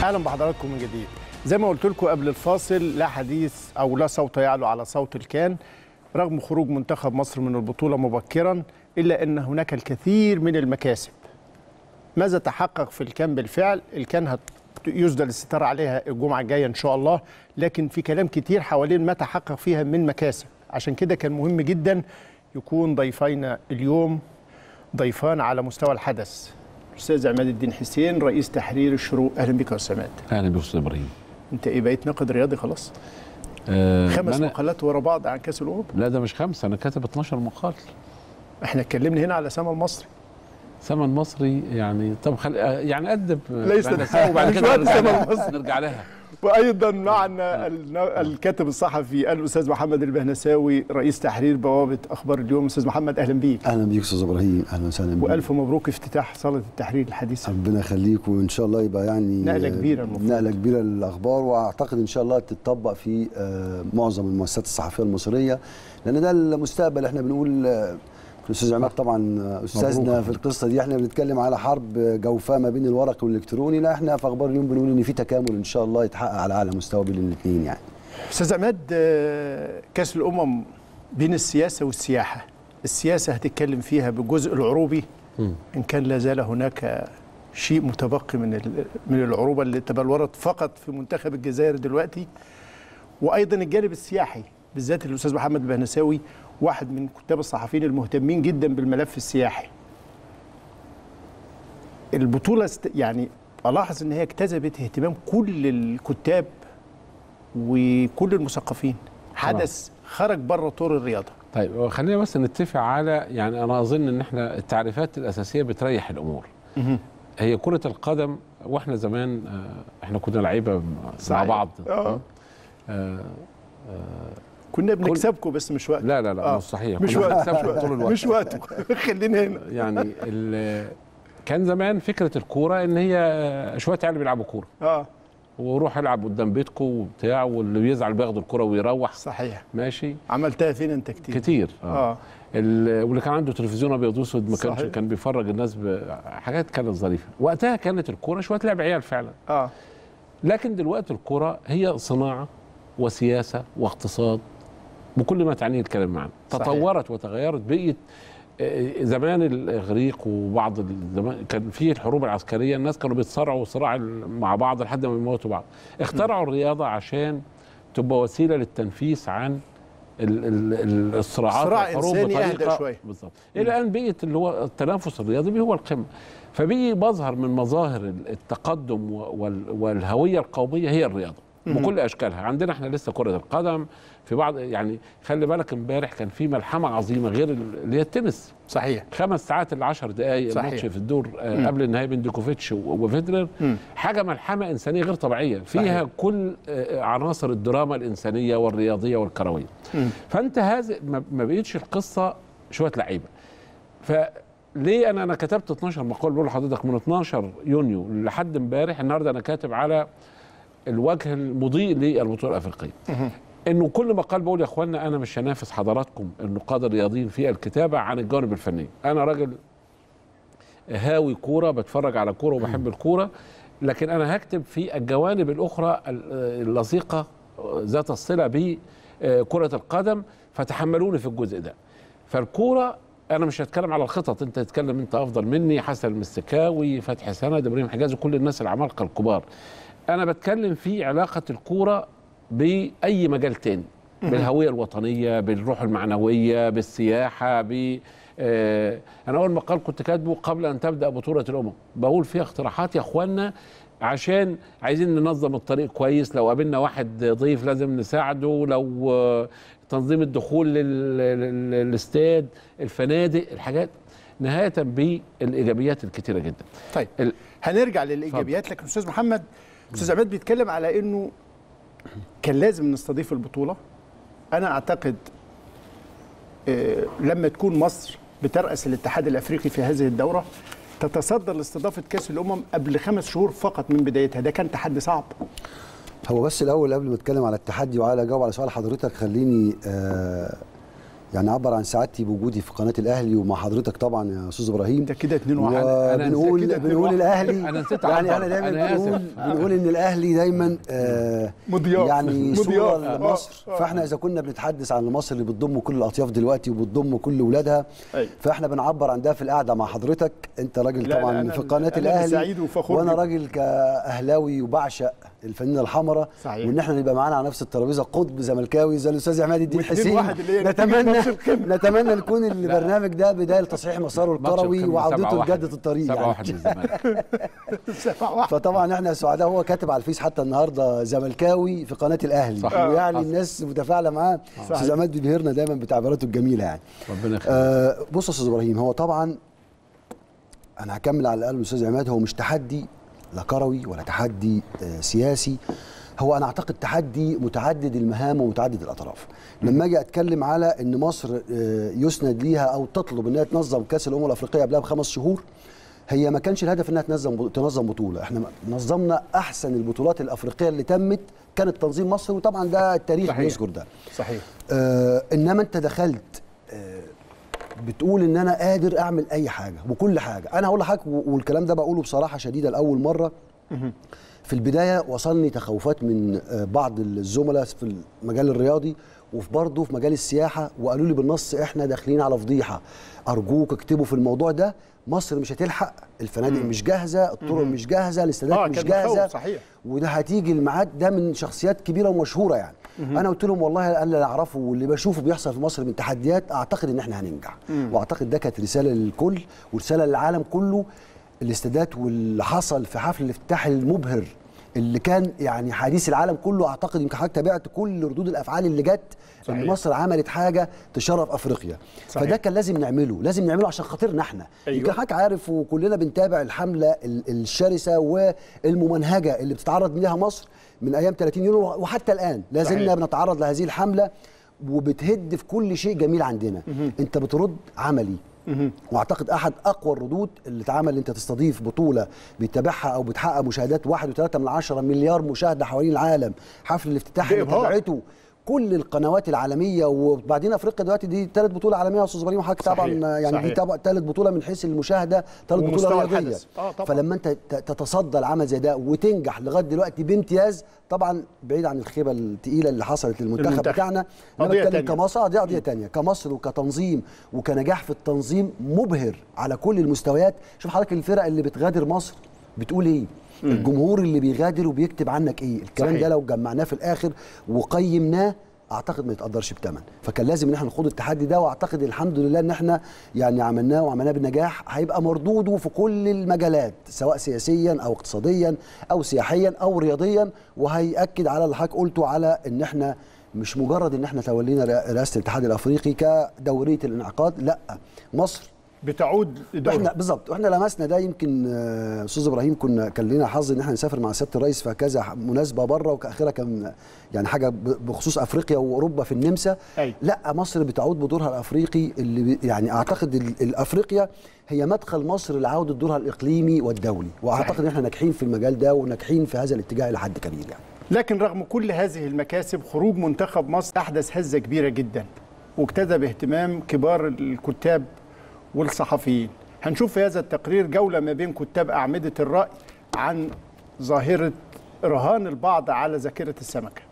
اهلا بحضراتكم من جديد. زي ما قلت لكم قبل الفاصل، لا حديث او لا صوت يعلو على صوت الكان رغم خروج منتخب مصر من البطوله مبكرا، الا ان هناك الكثير من المكاسب. ماذا تحقق في الكان بالفعل؟ الكان يسدل الستار عليها الجمعه الجايه ان شاء الله، لكن في كلام كتير حوالين ما تحقق فيها من مكاسب. عشان كده كان مهم جدا يكون ضيفينا اليوم ضيفان على مستوى الحدث. الاستاذ عماد الدين حسين رئيس تحرير الشروق، اهلا بك يا استاذ عماد. اهلا بك استاذ ابراهيم. انت ايه، بقيت ناقد رياضي خلاص؟ 5 مقالات ورا بعض عن كاس الامم؟ لا ده مش 5، انا كاتب 12 مقال. احنا اتكلمنا هنا على سما المصري. سما المصري يعني طب يعني قدم ليس وبعد كده نرجع لها. وايضا معنا الكاتب الصحفي الاستاذ محمد البهنساوي رئيس تحرير بوابه اخبار اليوم. استاذ محمد اهلا بيك. اهلا بيك استاذ ابراهيم، اهلا وسهلا بيك. والف مبروك افتتاح صاله التحرير الحديثه. ربنا يخليك، وان شاء الله يبقى يعني نقله كبيره، نقله كبيره للاخبار، واعتقد ان شاء الله تتطبق في معظم المؤسسات الصحفيه المصريه، لان ده المستقبل. احنا بنقول الاستاذ عماد طبعا استاذنا في القصه دي، احنا بنتكلم على حرب جوفاء ما بين الورقي والالكتروني، لا احنا في اخبار اليوم بنقول ان في تكامل ان شاء الله يتحقق على اعلى مستوى بين الاثنين. يعني استاذ عماد، كاس الامم بين السياسه والسياحه، السياسه هتتكلم فيها بالجزء العروبي ان كان لا زال هناك شيء متبقي من العروبه اللي تبلورت فقط في منتخب الجزائر دلوقتي، وايضا الجانب السياحي بالذات. الاستاذ محمد البهنساوي واحد من كتاب الصحفيين المهتمين جدا بالملف السياحي. البطوله يعني الاحظ ان هي اجتذبت اهتمام كل الكتاب وكل المثقفين، حدث خرج بره طور الرياضه. طيب خلينا بس نتفق على، يعني انا اظن ان احنا التعريفات الاساسيه بتريح الامور. هي كره القدم، واحنا زمان احنا كنا لعيبه مع بعض. كنا بنكسبكم بس مش وقت. لا مش صحيح، مش وقت طول الوقت، مش وقته. خلينا هنا. يعني كان زمان فكره الكوره ان هي شويه عيال بيلعبوا كوره وروح العب قدام بيتكم وبتاع، واللي بيزعل بياخد الكوره ويروح. صحيح، ماشي. عملتها فين انت كتير واللي كان عنده تلفزيون ابيض واسود ما كانش كان بيفرج الناس بحاجات كانت ظريفه. وقتها كانت الكوره شويه لعب عيال فعلا. لكن دلوقتي الكوره هي صناعه وسياسه واقتصاد بكل ما تعنيه الكلام معنا. تطورت وتغيرت. بقيت زمان الاغريق وبعض الزمان كان في الحروب العسكريه، الناس كانوا بيتصارعوا صراع مع بعض لحد ما يموتوا بعض. اخترعوا الرياضه عشان تبقى وسيله للتنفيس عن الصراعات والحروب بطريقه بالظبط. الى الان بقيت اللي هو التنافس الرياضي هو القمه. فبقي مظهر من مظاهر التقدم والهويه القوميه هي الرياضه بكل اشكالها. عندنا احنا لسه كره القدم في بعض، يعني خلي بالك امبارح كان في ملحمه عظيمه غير اللي هي التنس. صحيح. 5 ساعات ل 10 دقائق الماتش في الدور قبل النهائي بين ديكوفيتش وفيدرر. حاجه ملحمه انسانيه غير طبيعيه فيها صحيح. كل عناصر الدراما الانسانيه والرياضيه والكرويه. فانت هذا ما بقيتش القصه شويه لعيبه. فليه انا كتبت 12 مقال بقول لحضرتك من 12 يونيو لحد امبارح. النهارده انا كاتب على الوجه المضيء للبطوله الافريقيه. انه كل مقال بقول يا اخوانا انا مش هنافس حضراتكم النقاد الرياضيين في الكتابه عن الجانب الفني. انا راجل هاوي كوره، بتفرج على كوره وبحب الكوره، لكن انا هكتب في الجوانب الاخرى اللصيقه ذات الصله بكره القدم، فتحملوني في الجزء ده. فالكوره انا مش هتكلم على الخطط، انت تتكلم انت افضل مني، حسن المستكاوي، فتحي سند، ابراهيم حجازي، كل الناس العمالقه الكبار. انا بتكلم في علاقه الكوره باي مجال تاني، بالهويه الوطنيه، بالروح المعنويه، بالسياحه، انا اول مقال كنت كاتبه قبل ان تبدا بطوله الامم، بقول فيها اقتراحات يا اخوانا عشان عايزين ننظم الطريق كويس، لو قابلنا واحد ضيف لازم نساعده، لو تنظيم الدخول للاستاد، الفنادق، الحاجات، نهايه بالايجابيات الكتيره جدا. طيب هنرجع للايجابيات، لكن استاذ محمد، استاذ عماد بيتكلم على انه كان لازم نستضيف البطوله. انا اعتقد لما تكون مصر بترأس الاتحاد الافريقي في هذه الدوره تتصدر لاستضافه كاس الامم قبل 5 شهور فقط من بدايتها، ده كان تحدي صعب. هو بس الاول قبل ما اتكلم على التحدي وعلى اجاوب على سؤال حضرتك، خليني يعني اعبر عن سعادتي بوجودي في قناه الاهلي ومع حضرتك طبعا يا استاذ ابراهيم. ده كده 2-1. بنقول الاهلي يعني انا دايما بنقول ان الاهلي دايما مضياف يعني صوره لمصر. فاحنا اذا كنا بنتحدث عن مصر اللي بتضم كل الاطياف دلوقتي وبتضم كل اولادها، فاحنا بنعبر عن ده في القعده مع حضرتك. انت راجل طبعا في قناه الاهلي وانا راجل كاهلاوي وبعشق الفانلة الحمراء، وان احنا نبقى معانا على نفس الترابيزه قطب زملكاوي زي الاستاذ عماد الدين حسين. نتمنى نكون البرنامج ده بدايه لتصحيح مساره الكروي وعودته لجده الطريق 7-1 للزمالك. فطبعا احنا سعداء. هو كاتب على الفيس حتى النهارده زملكاوي في قناه الاهلي، ويعني الناس متفاعله معاه. استاذ عماد بيبهرنا دايما بتعبيراته الجميله يعني. ربنا يخليك. بص يا استاذ ابراهيم، هو طبعا انا هكمل على الاقل الاستاذ عماد، هو مش تحدي لا كروي ولا تحدي سياسي، هو انا اعتقد تحدي متعدد المهام ومتعدد الاطراف. لما اجي اتكلم على ان مصر يسند ليها او تطلب انها تنظم كاس الامم الافريقيه قبلها ب5 شهور، هي ما كانش الهدف انها تنظم بطوله. احنا نظمنا احسن البطولات الافريقيه اللي تمت، كانت تنظيم مصر، وطبعا ده التاريخ بيذكر ده. صحيح. انما انت دخلت بتقول ان انا قادر اعمل اي حاجه وكل حاجه. انا هقول لحضرتك والكلام ده بقوله بصراحه شديده لاول مره. في البدايه وصلني تخوفات من بعض الزملاء في المجال الرياضي وبرضه في مجال السياحه، وقالوا لي بالنص احنا داخلين على فضيحه، ارجوك اكتبوا في الموضوع ده، مصر مش هتلحق، الفنادق مش جاهزه، الطرق مش جاهزه، الاستادات مش جاهزه. صحيح. وده هتيجي الميعاد ده من شخصيات كبيره ومشهوره يعني. انا قلت لهم والله اللي اعرفه واللي بشوفه بيحصل في مصر من تحديات، اعتقد ان احنا هننجح. واعتقد ده كانت رساله للكل ورساله للعالم كله. الاستادات واللي حصل في حفل الافتتاح المبهر اللي كان يعني حديث العالم كله، اعتقد يمكن حضرتك تابعت كل ردود الافعال اللي جت ان مصر عملت حاجه تشرف افريقيا. صحيح. فده كان لازم نعمله عشان خاطرنا احنا. يمكن حضرتك عارف وكلنا بنتابع الحمله الشرسه والممنهجه اللي بتتعرض ليها مصر من ايام 30 يونيو وحتى الان لا زلنا بنتعرض لهذه الحمله، وبتهد في كل شيء جميل عندنا. انت بترد عملي. واعتقد احد اقوى الردود اللي اتعمل، انت تستضيف بطوله بيتابعها او بتحقق مشاهدات 1.3 مليار مشاهده حوالين العالم، حفل الافتتاح اللي تابعته كل القنوات العالميه، وبعدين افريقيا دلوقتي دي ثالث بطوله عالميه يا استاذ ابراهيم وحضرتك طبعا يعني دي ثالث بطوله من حيث المشاهده، ثالث بطوله رياضيه. فلما انت تتصدى العمل زي ده وتنجح لغايه دلوقتي بامتياز، طبعا بعيد عن الخيبه الثقيله اللي حصلت للمنتخب بتاعنا، انا بتكلم كمصر دي قضيه ثانيه، كمصر وكتنظيم وكنجاح في التنظيم مبهر على كل المستويات. شوف حضرتك الفرق اللي بتغادر مصر بتقول ايه، الجمهور اللي بيغادر وبيكتب عنك ايه، الكلام ده لو جمعناه في الاخر وقيمناه اعتقد ما يتقدرش بثمن. فكان لازم ان احنا نخوض التحدي ده، واعتقد الحمد لله ان احنا يعني عملناه وعملناه بنجاح، هيبقى مردوده في كل المجالات سواء سياسيا او اقتصاديا او سياحيا او رياضيا، وهيأكد على اللي حضرتك قلته على ان احنا مش مجرد ان احنا تولينا رئاسه الاتحاد الافريقي كدوريه الانعقاد، لا، مصر بتعود احنا بالظبط. واحنا لمسنا ده يمكن استاذ ابراهيم، كان لنا حظ ان احنا نسافر مع سياده الرئيس في كذا مناسبه بره، وكاخرها كان يعني حاجه بخصوص افريقيا واوروبا في النمسا. لا، مصر بتعود بدورها الافريقي اللي يعني اعتقد الافريقيا هي مدخل مصر لعوده دورها الاقليمي والدولي، واعتقد ان احنا ناجحين في المجال ده وناجحين في هذا الاتجاه الى حد كبير يعني. لكن رغم كل هذه المكاسب، خروج منتخب مصر احدث هزه كبيره جدا واجتذب اهتمام كبار الكتاب والصحفيين. هنشوف في هذا التقرير جولة ما بين كتاب أعمدة الرأي عن ظاهرة رهان البعض على ذاكرة السمكة.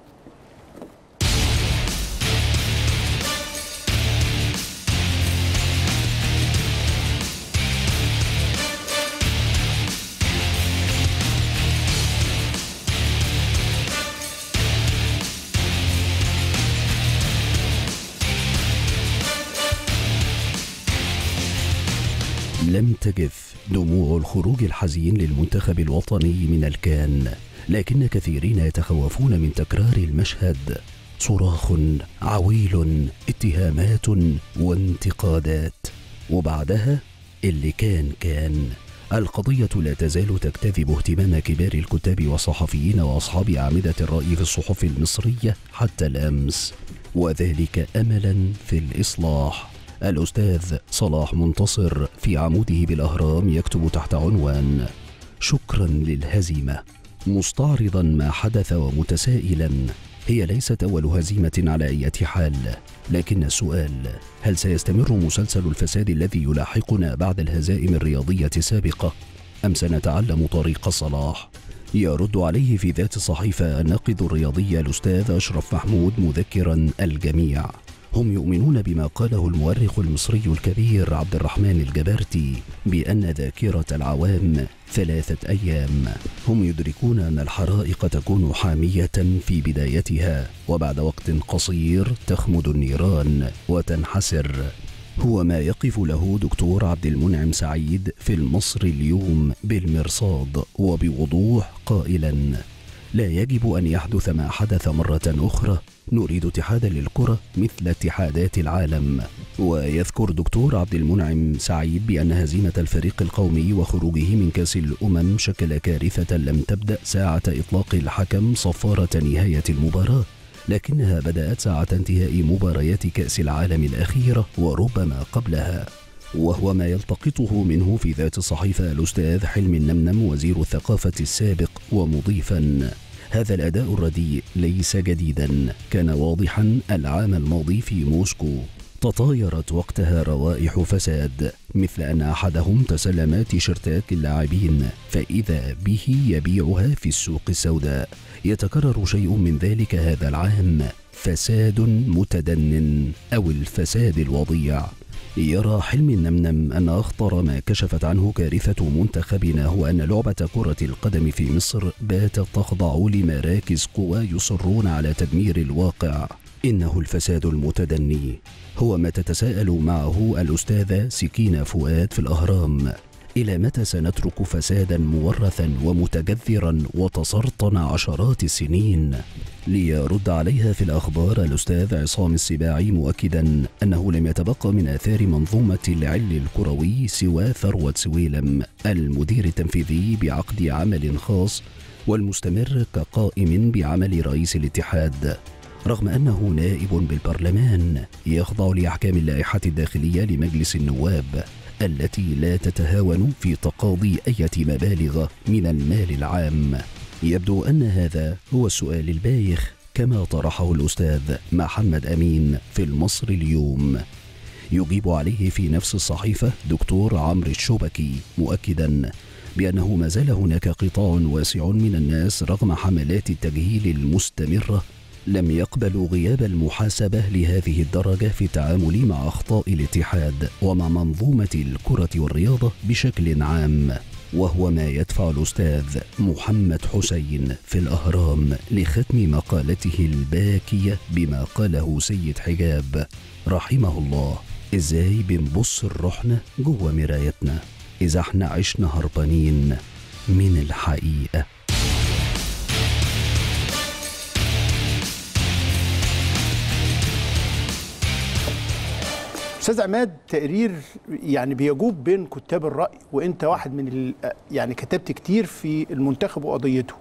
لم تجف دموع الخروج الحزين للمنتخب الوطني من الكان، لكن كثيرين يتخوفون من تكرار المشهد. صراخ عويل، اتهامات وانتقادات، وبعدها اللي كان. القضية لا تزال تجتذب اهتمام كبار الكتاب والصحفيين وأصحاب أعمدة الرأي في الصحف المصرية حتى الأمس، وذلك أملا في الإصلاح. الأستاذ صلاح منتصر في عموده بالأهرام يكتب تحت عنوان شكرا للهزيمة، مستعرضا ما حدث ومتسائلا هي ليست أول هزيمة على أي حال، لكن السؤال: هل سيستمر مسلسل الفساد الذي يلاحقنا بعد الهزائم الرياضية السابقة، أم سنتعلم طريق صلاح؟ يرد عليه في ذات الصحيفة الناقد الرياضي الأستاذ أشرف محمود مذكرا الجميع: هم يؤمنون بما قاله المؤرخ المصري الكبير عبد الرحمن الجبرتي بأن ذاكرة العوام 3 أيام. هم يدركون أن الحرائق تكون حامية في بدايتها، وبعد وقت قصير تخمد النيران وتنحسر. هو ما يقف له دكتور عبد المنعم سعيد في المصري اليوم بالمرصاد وبوضوح قائلا: لا يجب أن يحدث ما حدث مرة أخرى. نريد اتحادا للكرة مثل اتحادات العالم. ويذكر دكتور عبد المنعم سعيد بأن هزيمة الفريق القومي وخروجه من كأس الأمم شكل كارثة لم تبدأ ساعة إطلاق الحكم صفارة نهاية المباراة، لكنها بدأت ساعة انتهاء مباريات كأس العالم الأخيرة وربما قبلها. وهو ما يلتقطه منه في ذات الصحيفة الأستاذ حلمي النمنم وزير الثقافة السابق، ومضيفا: هذا الأداء الرديء ليس جديدا، كان واضحا العام الماضي في موسكو. تطايرت وقتها روائح فساد، مثل أن أحدهم تسلم تيشيرتات اللاعبين فإذا به يبيعها في السوق السوداء. يتكرر شيء من ذلك هذا العام: فساد متدنٍ أو الفساد الوضيع. يرى حلمي النمنم أن أخطر ما كشفت عنه كارثة منتخبنا هو أن لعبة كرة القدم في مصر باتت تخضع لمراكز قوى يصرون على تدمير الواقع. إنه الفساد المتدني، هو ما تتساءل معه الأستاذة سكينة فؤاد في الأهرام: إلى متى سنترك فسادا مورثا ومتجذرا وتسرطن عشرات السنين؟ ليرد عليها في الأخبار الأستاذ عصام السباعي مؤكدا أنه لم يتبقى من آثار منظومة العل الكروي سوى ثروة سويلم المدير التنفيذي بعقد عمل خاص والمستمر كقائم بعمل رئيس الاتحاد، رغم أنه نائب بالبرلمان يخضع لأحكام اللائحة الداخلية لمجلس النواب التي لا تتهاون في تقاضي أي مبالغ من المال العام. يبدو أن هذا هو السؤال البايخ كما طرحه الأستاذ محمد أمين في المصري اليوم. يجيب عليه في نفس الصحيفة دكتور عمرو الشبكي مؤكدا بأنه ما زال هناك قطاع واسع من الناس رغم حملات التجهيل المستمرة لم يقبلوا غياب المحاسبة لهذه الدرجة في التعامل مع أخطاء الاتحاد ومع منظومة الكرة والرياضة بشكل عام. وهو ما يدفع الأستاذ محمد حسين في الأهرام لختم مقالته الباكية بما قاله سيد حجاب رحمه الله: إزاي بنبص لروحنا جوه مرايتنا إذا احنا عشنا هربانين من الحقيقة. أستاذ عماد، تقرير يعني بيجوب بين كتاب الرأي، وأنت واحد من يعني كتبت كتير في المنتخب وقضيته.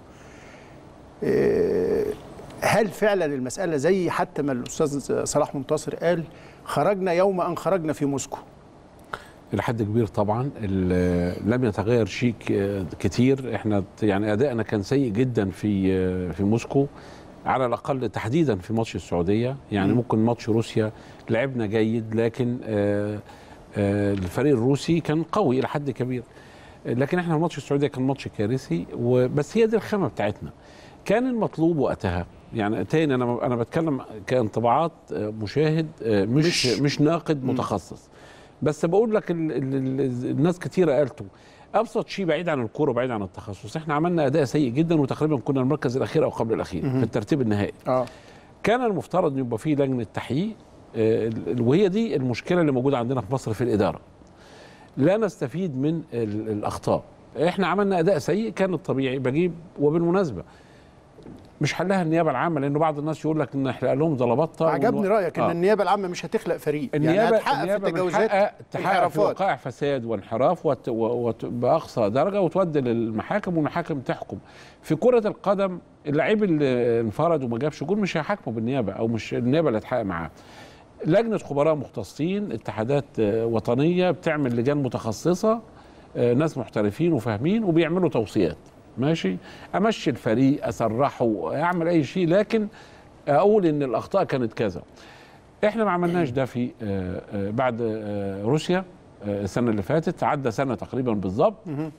هل فعلا المسألة زي حتى ما الأستاذ صلاح منتصر قال خرجنا يوم أن خرجنا في موسكو؟ إلى حد كبير طبعا لم يتغير شيء كتير. احنا يعني أدائنا كان سيء جدا في موسكو، على الأقل تحديدا في ماتش السعودية. يعني ممكن ماتش روسيا لعبنا جيد، لكن الفريق الروسي كان قوي إلى حد كبير، لكن احنا في ماتش السعودية كان ماتش كارثي. وبس هي دي الخامة بتاعتنا. كان المطلوب وقتها، يعني تاني أنا بتكلم كانطباعات مشاهد مش ناقد متخصص، بس بقول لك الناس كتيرة قالته. ابسط شيء بعيد عن الكوره وبعيد عن التخصص، احنا عملنا اداء سيء جدا وتقريبا كنا المركز الاخير او قبل الاخير في الترتيب النهائي. كان المفترض ان يبقى فيه لجنه تحقيق، وهي دي المشكله اللي موجوده عندنا في مصر في الاداره. لا نستفيد من الاخطاء. احنا عملنا اداء سيء، كان الطبيعي بجيب. وبالمناسبه مش حلها النيابه العامه، لانه بعض الناس يقول لك ان احنا لهم ضلبطه. عجبني رايك ان النيابه العامه مش هتخلق فريق، النيابه يعني هتحقق في التجاوزات، تحقق في وقائع فساد وانحراف باقصى درجه وتودي للمحاكم والمحاكم تحكم. في كره القدم اللاعب اللي انفرد وما جابش جول مش هيحاكموا بالنيابه، او مش النيابه اللي هتحقق معاه. لجنه خبراء مختصين، اتحادات وطنيه بتعمل لجان متخصصه، ناس محترفين وفاهمين وبيعملوا توصيات. ماشي، امشي الفريق، اسرحه، اعمل اي شيء، لكن اقول ان الاخطاء كانت كذا. احنا ما عملناش ده في بعد روسيا السنه اللي فاتت، عدى سنه تقريبا بالظبط.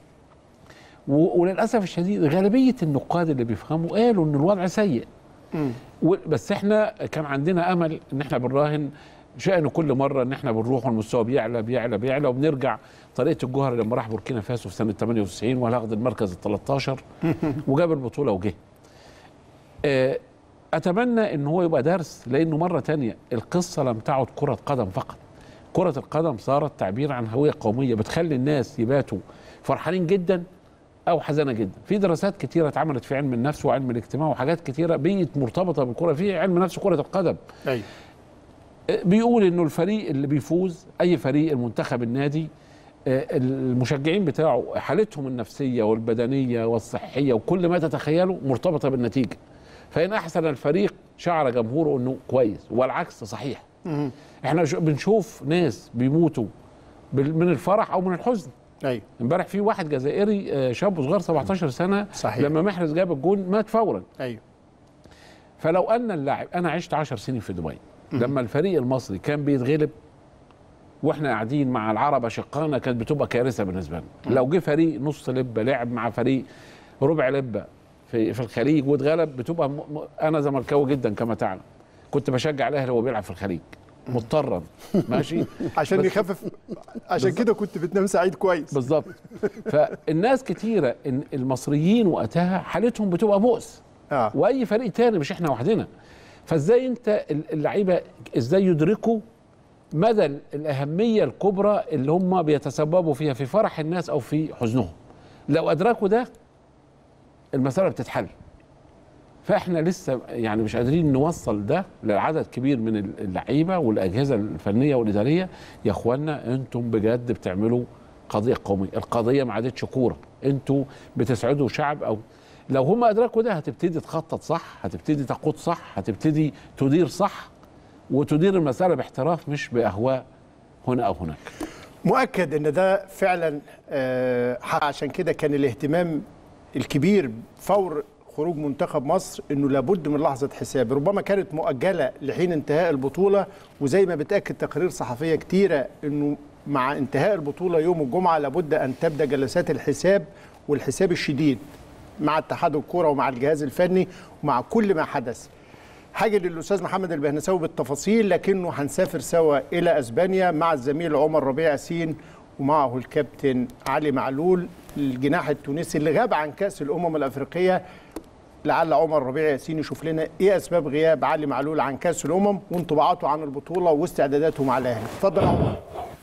وللاسف الشديد غالبيه النقاد اللي بيفهموا قالوا ان الوضع سيء. بس احنا كان عندنا امل ان احنا بنراهن شأن كل مره ان احنا بنروح والمستوى بيعلى بيعلى بيعلى، وبنرجع. طريقه الجوهري لما راح بوركينا فاسو في سنه 98 وهاخد المركز ال 13 وجاب البطوله وجه. اتمنى ان هو يبقى درس، لانه مره تانية القصه لم تعد كره قدم فقط. كره القدم صارت تعبير عن هويه قوميه بتخلي الناس يباتوا فرحانين جدا او حزانه جدا. في دراسات كتيره اتعملت في علم النفس وعلم الاجتماع وحاجات كتيره بقت مرتبطه بالكره في علم نفس كره القدم. ايوه. بيقول انه الفريق اللي بيفوز، اي فريق، المنتخب، النادي، المشجعين بتاعه حالتهم النفسيه والبدنيه والصحيه وكل ما تتخيله مرتبطه بالنتيجه. فإن أحسن الفريق شعر جمهوره أنه كويس، والعكس صحيح. احنا بنشوف ناس بيموتوا من الفرح أو من الحزن. أيوة. امبارح في واحد جزائري شاب صغير 17 سنة صحيح. لما محرز جاب الجون مات فورا. أيوة. فلو أن اللاعب، أنا عشت 10 سنين في دبي، لما الفريق المصري كان بيتغلب واحنا قاعدين مع العرب أشقانا كانت بتبقى كارثة بالنسبة لنا. لو جه فريق نص لبة لعب مع فريق ربع لبة في الخليج واتغلب بتبقى انا زملكاوي جدا كما تعلم، كنت بشجع الاهلي وهو بيلعب في الخليج مضطرا ماشي عشان يخفف، عشان كده كنت بتنام سعيد كويس بالظبط. فالناس كتيره المصريين وقتها حالتهم بتبقى بؤس واي فريق تاني مش احنا وحدنا. فازاي انت اللعيبه ازاي يدركوا مدى الاهميه الكبرى اللي هم بيتسببوا فيها في فرح الناس او في حزنهم؟ لو ادركوا ده المسألة بتتحل. فاحنا لسه يعني مش قادرين نوصل ده لعدد كبير من اللعيبه والاجهزه الفنيه والاداريه. يا اخوانا انتم بجد بتعملوا قضيه قوميه، القضيه ما عادتش كوره، انتم بتسعدوا شعب. او لو هم ادركوا ده هتبتدي تخطط صح، هتبتدي تقود صح، هتبتدي تدير صح، وتدير المسألة باحتراف مش باهواء هنا او هناك. مؤكد ان ده فعلا عشان كده كان الاهتمام الكبير فور خروج منتخب مصر انه لابد من لحظه حساب، ربما كانت مؤجله لحين انتهاء البطوله، وزي ما بتاكد تقارير صحفيه كتيره انه مع انتهاء البطوله يوم الجمعه لابد ان تبدا جلسات الحساب والحساب الشديد مع اتحاد الكوره ومع الجهاز الفني ومع كل ما حدث. حاجه للاستاذ محمد البهنساوي بالتفاصيل، لكنه هنسافر سوا الى اسبانيا مع الزميل عمر ربيع ياسين ومعه الكابتن علي معلول الجناح التونسي اللي غاب عن كأس الأمم الأفريقية. لعل عمر ربيع ياسين يشوف لنا إيه أسباب غياب علي معلول عن كأس الأمم وانطباعاته عن البطولة واستعداداته مع الأهلي. اتفضل عمر.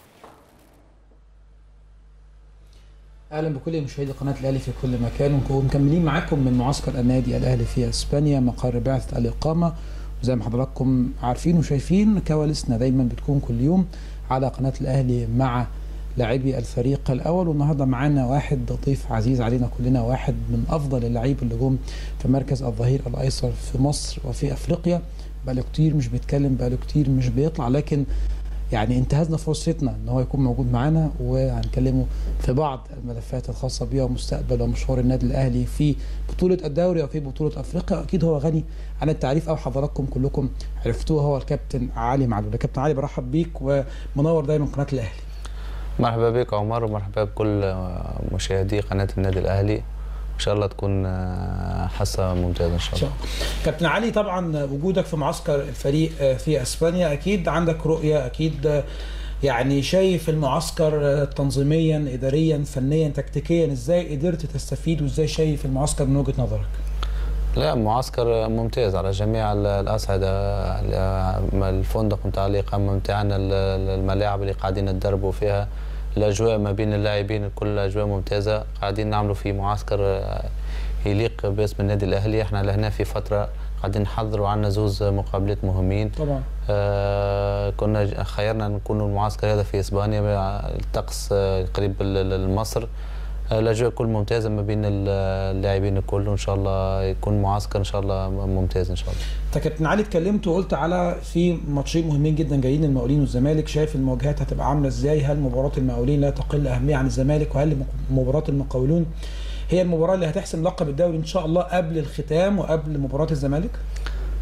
اهلا بكل مشاهدي قناه الاهلي في كل مكان، ومكملين معاكم من معسكر النادي الاهلي في اسبانيا مقر بعثه الاقامه. وزي ما حضراتكم عارفين وشايفين كواليسنا دايما بتكون كل يوم على قناه الاهلي مع لاعبي الفريق الاول. والنهارده معانا واحد ضيف عزيز علينا كلنا، واحد من افضل اللاعبين اللي جم في مركز الظهير الايسر في مصر وفي افريقيا. بقاله كتير مش بيتكلم، بقاله كتير مش بيطلع، لكن يعني انتهزنا فرصتنا ان هو يكون موجود معانا، وهنكلمه في بعض الملفات الخاصه بيه ومستقبل ومشوار النادي الاهلي في بطوله الدوري وفي بطوله افريقيا. اكيد هو غني عن التعريف او حضراتكم كلكم عرفتوه، هو الكابتن علي معلول. كابتن علي برحب بيك ومنور دايما قناه الاهلي. مرحبا بك عمر، ومرحبا بكل مشاهدي قناه النادي الاهلي، ان شاء الله تكون حصه ممتازه ان شاء الله. كابتن علي، طبعا وجودك في معسكر الفريق في اسبانيا اكيد عندك رؤيه، اكيد يعني شايف المعسكر تنظيميا اداريا فنيا تكتيكيا، ازاي قدرت تستفيد وازاي شايف المعسكر من وجهه نظرك؟ لا، معسكر ممتاز على جميع الاصعده، الفندق نتاع الاقامه نتاعنا، الملاعب اللي قاعدين نتدربوا فيها، الاجواء ما بين اللاعبين، كل الاجواء ممتازه. قاعدين نعملوا في معسكر يليق باسم النادي الاهلي. احنا لهنا في فتره قاعدين نحضروا، عندنا زوز مقابلات مهمين طبعا. كنا خيرنا نكونوا المعسكر هذا في اسبانيا، الطقس قريب لمصر، الاجواء كل ممتازه ما بين اللاعبين الكل، وان شاء الله يكون معسكر ان شاء الله ممتاز ان شاء الله. انت كابتن علي اتكلمت وقلت على في ماتشين مهمين جدا جايين، المقاولين والزمالك، شايف المواجهات هتبقى عامله ازاي؟ هل مباراه المقاولين لا تقل اهميه عن الزمالك؟ وهل مباراه المقاولون هي المباراه اللي هتحسم لقب الدوري ان شاء الله قبل الختام وقبل مباراه الزمالك؟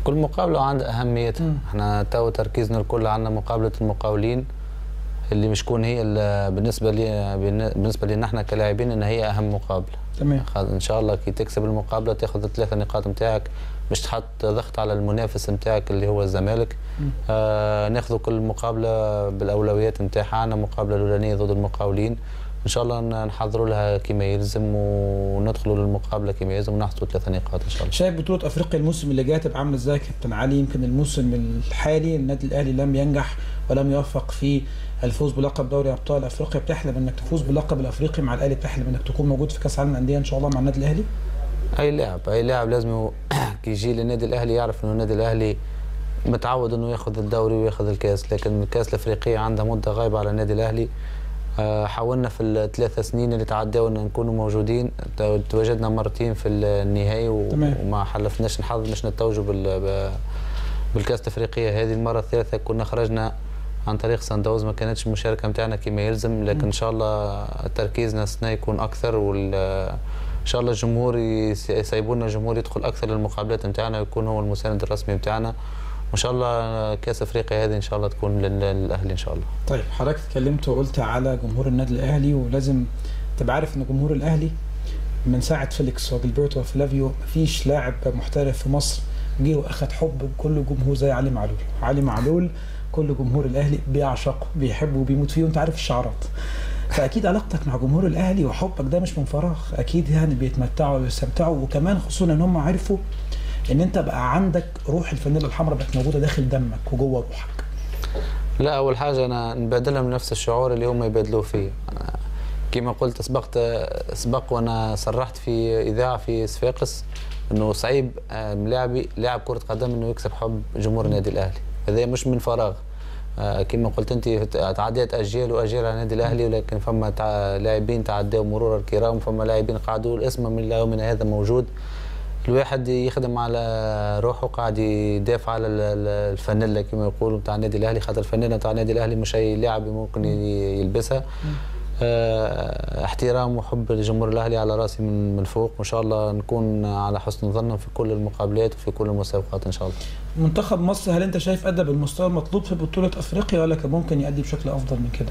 كل مقابله عندها اهميتها. احنا تو تركيزنا الكل على مقابله المقاولين اللي مش تكون هي بالنسبه لنا احنا كلاعبين ان هي اهم مقابله. تمام. ان شاء الله كي تكسب المقابله تاخذ ال3 نقاط نتاعك باش تحط ضغط على المنافس نتاعك اللي هو الزمالك. ناخذوا كل مقابله بالاولويات نتاعها. عندنا مقابله الاولانيه ضد المقاولين ان شاء الله نحضروا لها كما يلزم وندخلوا للمقابله كما يلزم ونحصلوا 3 نقاط ان شاء الله. شايف بطوله افريقيا الموسم اللي جاي تبقى عامله ازاي كابتن علي؟ يمكن الموسم الحالي النادي الاهلي لم ينجح ولم يوفق في الفوز بلقب دوري ابطال افريقيا. بتحلم انك تفوز باللقب الافريقي مع الاهلي؟ بتحلم انك تكون موجود في كاس العالم للانديه ان شاء الله مع النادي الاهلي؟ اي لاعب لازم كي يجي للنادي الاهلي يعرف انه النادي الاهلي متعود انه ياخذ الدوري وياخذ الكاس، لكن الكاس الافريقيه عندها مده غايبه على النادي الاهلي. حاولنا في ال3 سنين اللي تعداو ان نكونوا موجودين، تواجدنا مرتين في النهائي وما حلفناش الحظ باش نتوجوا بالكاس الافريقيه. هذه المره الثالثه كنا خرجنا عن طريق سان داونز، ما كانتش المشاركه نتاعنا كما يلزم، لكن ان شاء الله تركيزنا السنه يكون اكثر ان شاء الله الجمهور يسيبوا لنا جمهور يدخل اكثر للمقابلات نتاعنا ويكون هو المساند الرسمي نتاعنا، وان شاء الله كاس افريقيا هذه ان شاء الله تكون للاهلي ان شاء الله. طيب حضرتك اتكلمت وقلت على جمهور النادي الاهلي، ولازم تبقى عارف ان جمهور الاهلي من ساعه فيليكس وجilberto وفلافيو مفيش لاعب محترف في مصر جه واخد حب كل جمهور زي علي معلول. علي معلول كل جمهور الاهلي بيعشقه بيحبه وبيموت فيه، وانت عارف الشعارات. فاكيد علاقتك مع جمهور الاهلي وحبك ده مش من فراغ، اكيد يعني بيتمتعوا ويستمتعوا، وكمان خصوصا ان هم عرفوا ان انت بقى عندك روح الفانيلا الحمراء بقت موجوده داخل دمك وجوه روحك. لا اول حاجه انا نبادلهم نفس الشعور اللي هم يبادلوه فيه. كما قلت سبق وانا صرحت في اذاعه في صفاقس انه صعيب لاعب كره قدم انه يكسب حب جمهور النادي الاهلي، هذا مش من فراغ. كما قلت انت تعديت اجيال واجيال على النادي الاهلي، ولكن فما لاعبين تعدوا مرور الكرام، فما لاعبين قعدوا الاسم من يومنا هذا موجود. الواحد يخدم على روحه، قاعد يدافع على الفانيلا كما يقولوا نتاع النادي الاهلي، خاطر الفانيلا نتاع النادي الاهلي مش اي لاعب ممكن يلبسها. احترام وحب لجمهور الاهلي على راسي من فوق، وان شاء الله نكون على حسن ظن في كل المقابلات وفي كل المسابقات ان شاء الله. منتخب مصر هل انت شايف ادى بالمستوى المطلوب في بطوله افريقيا ولا كان ممكن يؤدي بشكل افضل من كده؟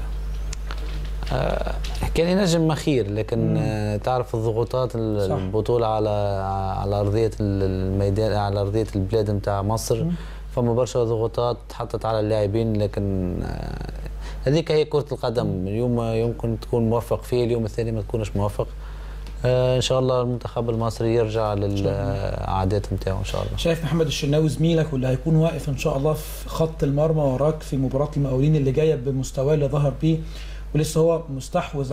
كان ينجم مخير، لكن تعرف الضغوطات البطوله على ارضيه الميدان، على ارضيه البلاد نتاع مصر، فما برشا ضغوطات حطت على اللاعبين، لكن هذيك هي كرة القدم. اليوم يمكن تكون موفق فيه، اليوم الثاني ما تكونش موفق. ان شاء الله المنتخب المصري يرجع للعادات نتاعو ان شاء الله. شايف محمد الشناوي زميلك واللي هيكون واقف ان شاء الله في خط المرمى وراك في مباراة المقاولين اللي جايه بمستواه اللي ظهر بيه، ولسه هو مستحوذ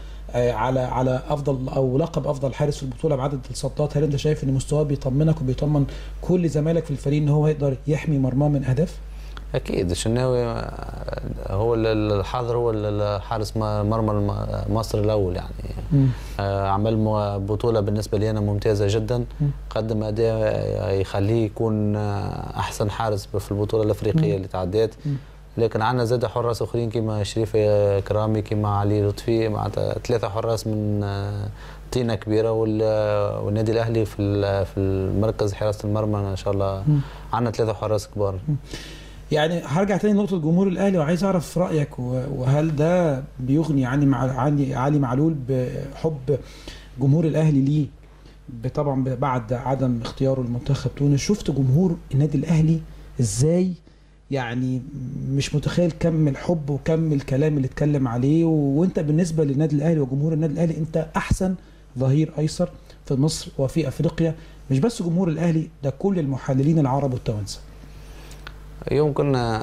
على افضل او لقب افضل حارس في البطوله بعدد الصدات، هل انت شايف ان مستواه بيطمنك وبيطمن كل زمايلك في الفريق ان هو يقدر يحمي مرماه من اهداف؟ اكيد الشناوي هو الحاضر، هو الحارس مرمى مصر الاول يعني. عمل بطوله بالنسبه لي انا ممتازه جدا، قدم اداء يخليه يكون احسن حارس في البطوله الافريقيه اللي تعدات. لكن عندنا زاد حراس اخرين كما شريف كرامي كما علي لطفي، معناتها 3 حراس من طينه كبيره، والنادي الاهلي في المركز حراسه المرمى ان شاء الله عندنا 3 حراس كبار. يعني هرجع تاني لنقطه جمهور الاهلي وعايز اعرف رايك، وهل ده بيغني علي معلول بحب جمهور الاهلي ليه طبعا بعد عدم اختياره لمنتخب تونس؟ شفت جمهور النادي الاهلي ازاي؟ يعني مش متخيل كم الحب وكم الكلام اللي اتكلم عليه. وانت بالنسبه للنادي الاهلي وجمهور النادي الاهلي انت احسن ظهير ايسر في مصر وفي افريقيا، مش بس جمهور الاهلي، ده كل المحللين العرب والتوانسه. يمكن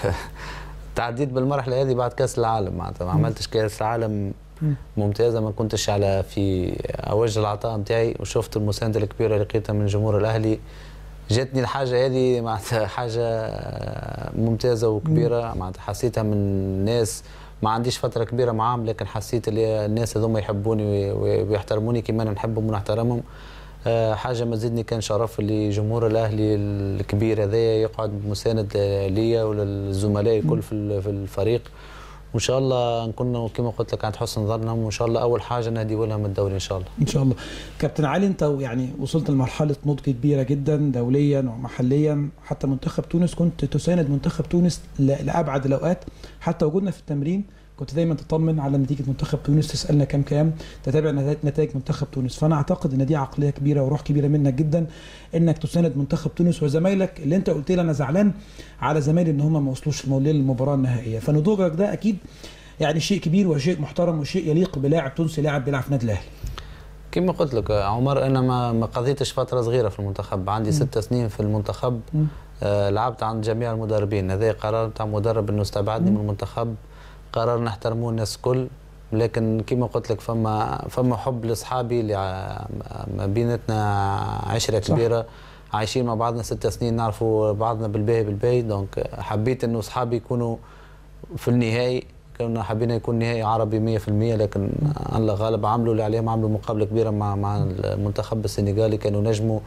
تعديت بالمرحله هذه بعد كاس العالم، معناتها ما عملتش كاس العالم ممتازه، ما كنتش على في اوج العطاء نتاعي، وشفت المسانده الكبيره اللي لقيتها من جمهور الاهلي. جاتني الحاجه هذه معناتها حاجه ممتازه وكبيره، معناتها حسيتها من ناس ما عنديش فتره كبيره معاهم، لكن حسيت اللي الناس هذوما يحبوني ويحترموني كما انا نحبهم ونحترمهم. حاجه ما زدني كان شرف اللي جمهور الاهلي الكبير هذايا يقعد مساند ليا وللزملاء الكل في الفريق، وان شاء الله نكون كما قلت لك عند حسن ظنهم، وان شاء الله اول حاجه نهديوا لهم الدوري ان شاء الله. ان شاء الله. كابتن علي، انت يعني وصلت لمرحله نضج كبيره جدا دوليا ومحليا، حتى منتخب تونس كنت تساند منتخب تونس لابعد الاوقات، حتى وجودنا في التمرين كنت دايما تطمن على نتيجه منتخب تونس، تسالنا كام، تتابع نتائج منتخب تونس. فانا اعتقد ان دي عقليه كبيره وروح كبيره منك جدا انك تساند منتخب تونس وزمايلك، اللي انت قلت لي انا زعلان على زمايلي ان هم ما وصلوش للمباراه النهائيه. فنضوجك ده اكيد يعني شيء كبير وشيء محترم وشيء يليق بلاعب تونسي، لاعب بيلعب في النادي الاهلي. كما قلت لك عمر، انا ما قضيتش فتره صغيره في المنتخب، عندي 6 سنين في المنتخب. لعبت عند جميع المدربين، هذا قرار تاع مدرب انه استبعدني من المنتخب، قرار نحترموه الناس الكل. لكن كما قلت لك فما حب لاصحابي اللي ما بيناتنا عشره كبيره، عايشين مع بعضنا 6 سنين، نعرفوا بعضنا بالباهي. دونك حبيت انه اصحابي يكونوا في النهائي، كنا حابين يكون نهائي عربي 100%، لكن الله غالب عملوا اللي عليهم، عملوا مقابله كبيره مع المنتخب السنغالي، كانوا نجموا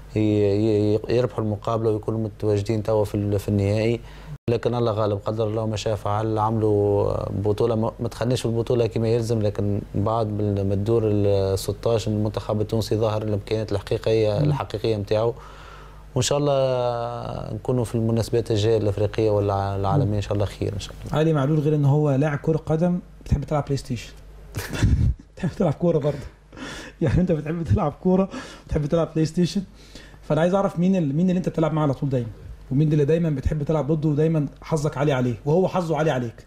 يربحوا المقابله ويكونوا متواجدين توا في النهائي. لكن الله غالب، قدر الله ما شاء فعل، عملوا بطوله ما دخلناش في البطوله كما يلزم، لكن بعد ما الدور ال 16 المنتخب التونسي ظهر الامكانيات الحقيقيه نتاعو. وان شاء الله نكونوا في المناسبات الجايه الافريقيه ولا العالميه ان شاء الله خير ان شاء الله. علي معلول غير ان هو لاعب كره قدم، بتحب تلعب بلاي ستيشن. بتحب تلعب كوره برضه. يعني انت بتحب تلعب كوره وبتحب تلعب بلاي ستيشن. فانا عايز اعرف مين اللي انت بتلعب معاه على طول دايما، ومين اللي دايما بتحب تلعب ضده ودايما حظك عالي عليه وهو حظه عالي عليك؟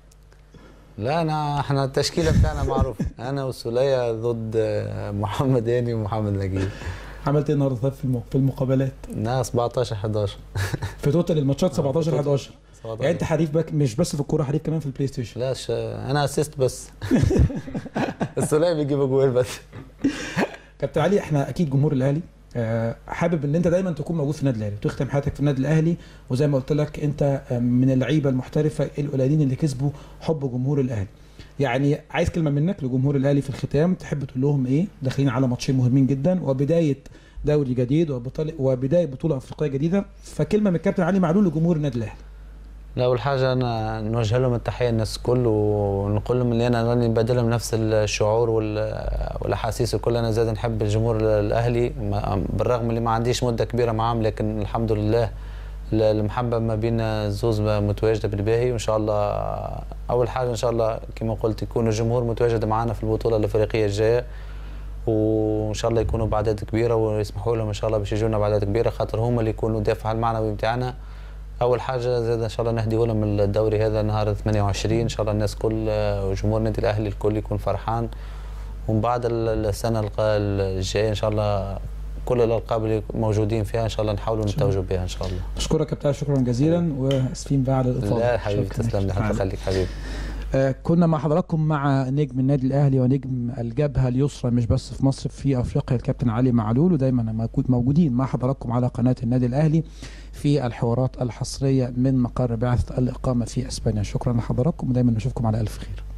لا احنا التشكيله بتاعنا معروف، انا وسولية ضد محمد هاني ومحمد نجيب. عملت ايه النهارده طيب في المقابلات؟ 17-11 في توتال الماتشات 17-11. يعني انت حريف مش بس في الكوره، حريف كمان في البلاي ستيشن. لا انا اسيست بس. السولية بيجيب جوال بس. كابتن علي، احنا اكيد جمهور الاهلي حابب ان انت دايما تكون موجود في النادي الاهلي وتختم حياتك في النادي الاهلي، وزي ما قلت لك انت من اللعيبه المحترفه القليلين اللي كسبوا حب جمهور الاهلي. يعني عايز كلمه منك لجمهور الاهلي في الختام، تحب تقول لهم ايه؟ داخلين على ماتشين مهمين جدا وبدايه دوري جديد وبدايه بطوله افريقيه جديده، فكلمه من الكابتن علي معلول لجمهور النادي الاهلي. لا، اول حاجه انا نوجه لهم التحيه الناس الكل، ونقول لهم ان انا راني نبادل لهم نفس الشعور والاحاسيس الكل. انا زاد نحب الجمهور الاهلي بالرغم اللي ما عنديش مده كبيره معاهم، لكن الحمد لله المحبه ما بين الزوز متواجده بالباهي. وان شاء الله اول حاجه ان شاء الله كما قلت يكون الجمهور متواجد معنا في البطوله الافريقيه الجايه، وان شاء الله يكونوا باعداد كبيره، ويسمحوا لهم ان شاء الله باش يجونا باعداد كبيره، خاطر هما اللي يكونوا دافع المعنوي بتاعنا. اول حاجه زاد ان شاء الله نهديه لهم الدوري هذا نهار 28 ان شاء الله، الناس كل وجمهور النادي الاهلي الكل يكون فرحان. ومن بعد السنه الجايه ان شاء الله كل الالقاب اللي موجودين فيها ان شاء الله نحاولوا نتوجوا بها ان شاء الله. اشكرك كابتن، شكرا جزيلا، واسفين بقى على الاطاله. لا حبيبي تسلم لي، الله يخليك حبيبي. كنا مع حضراتكم مع نجم النادي الاهلي ونجم الجبهه اليسرى مش بس في مصر، في افريقيا، الكابتن علي معلول، ودايما موجودين مع حضراتكم على قناه النادي الاهلي في الحوارات الحصريه من مقر بعثه الاقامه في اسبانيا. شكرا لحضراتكم، ودايما نشوفكم على الف خير.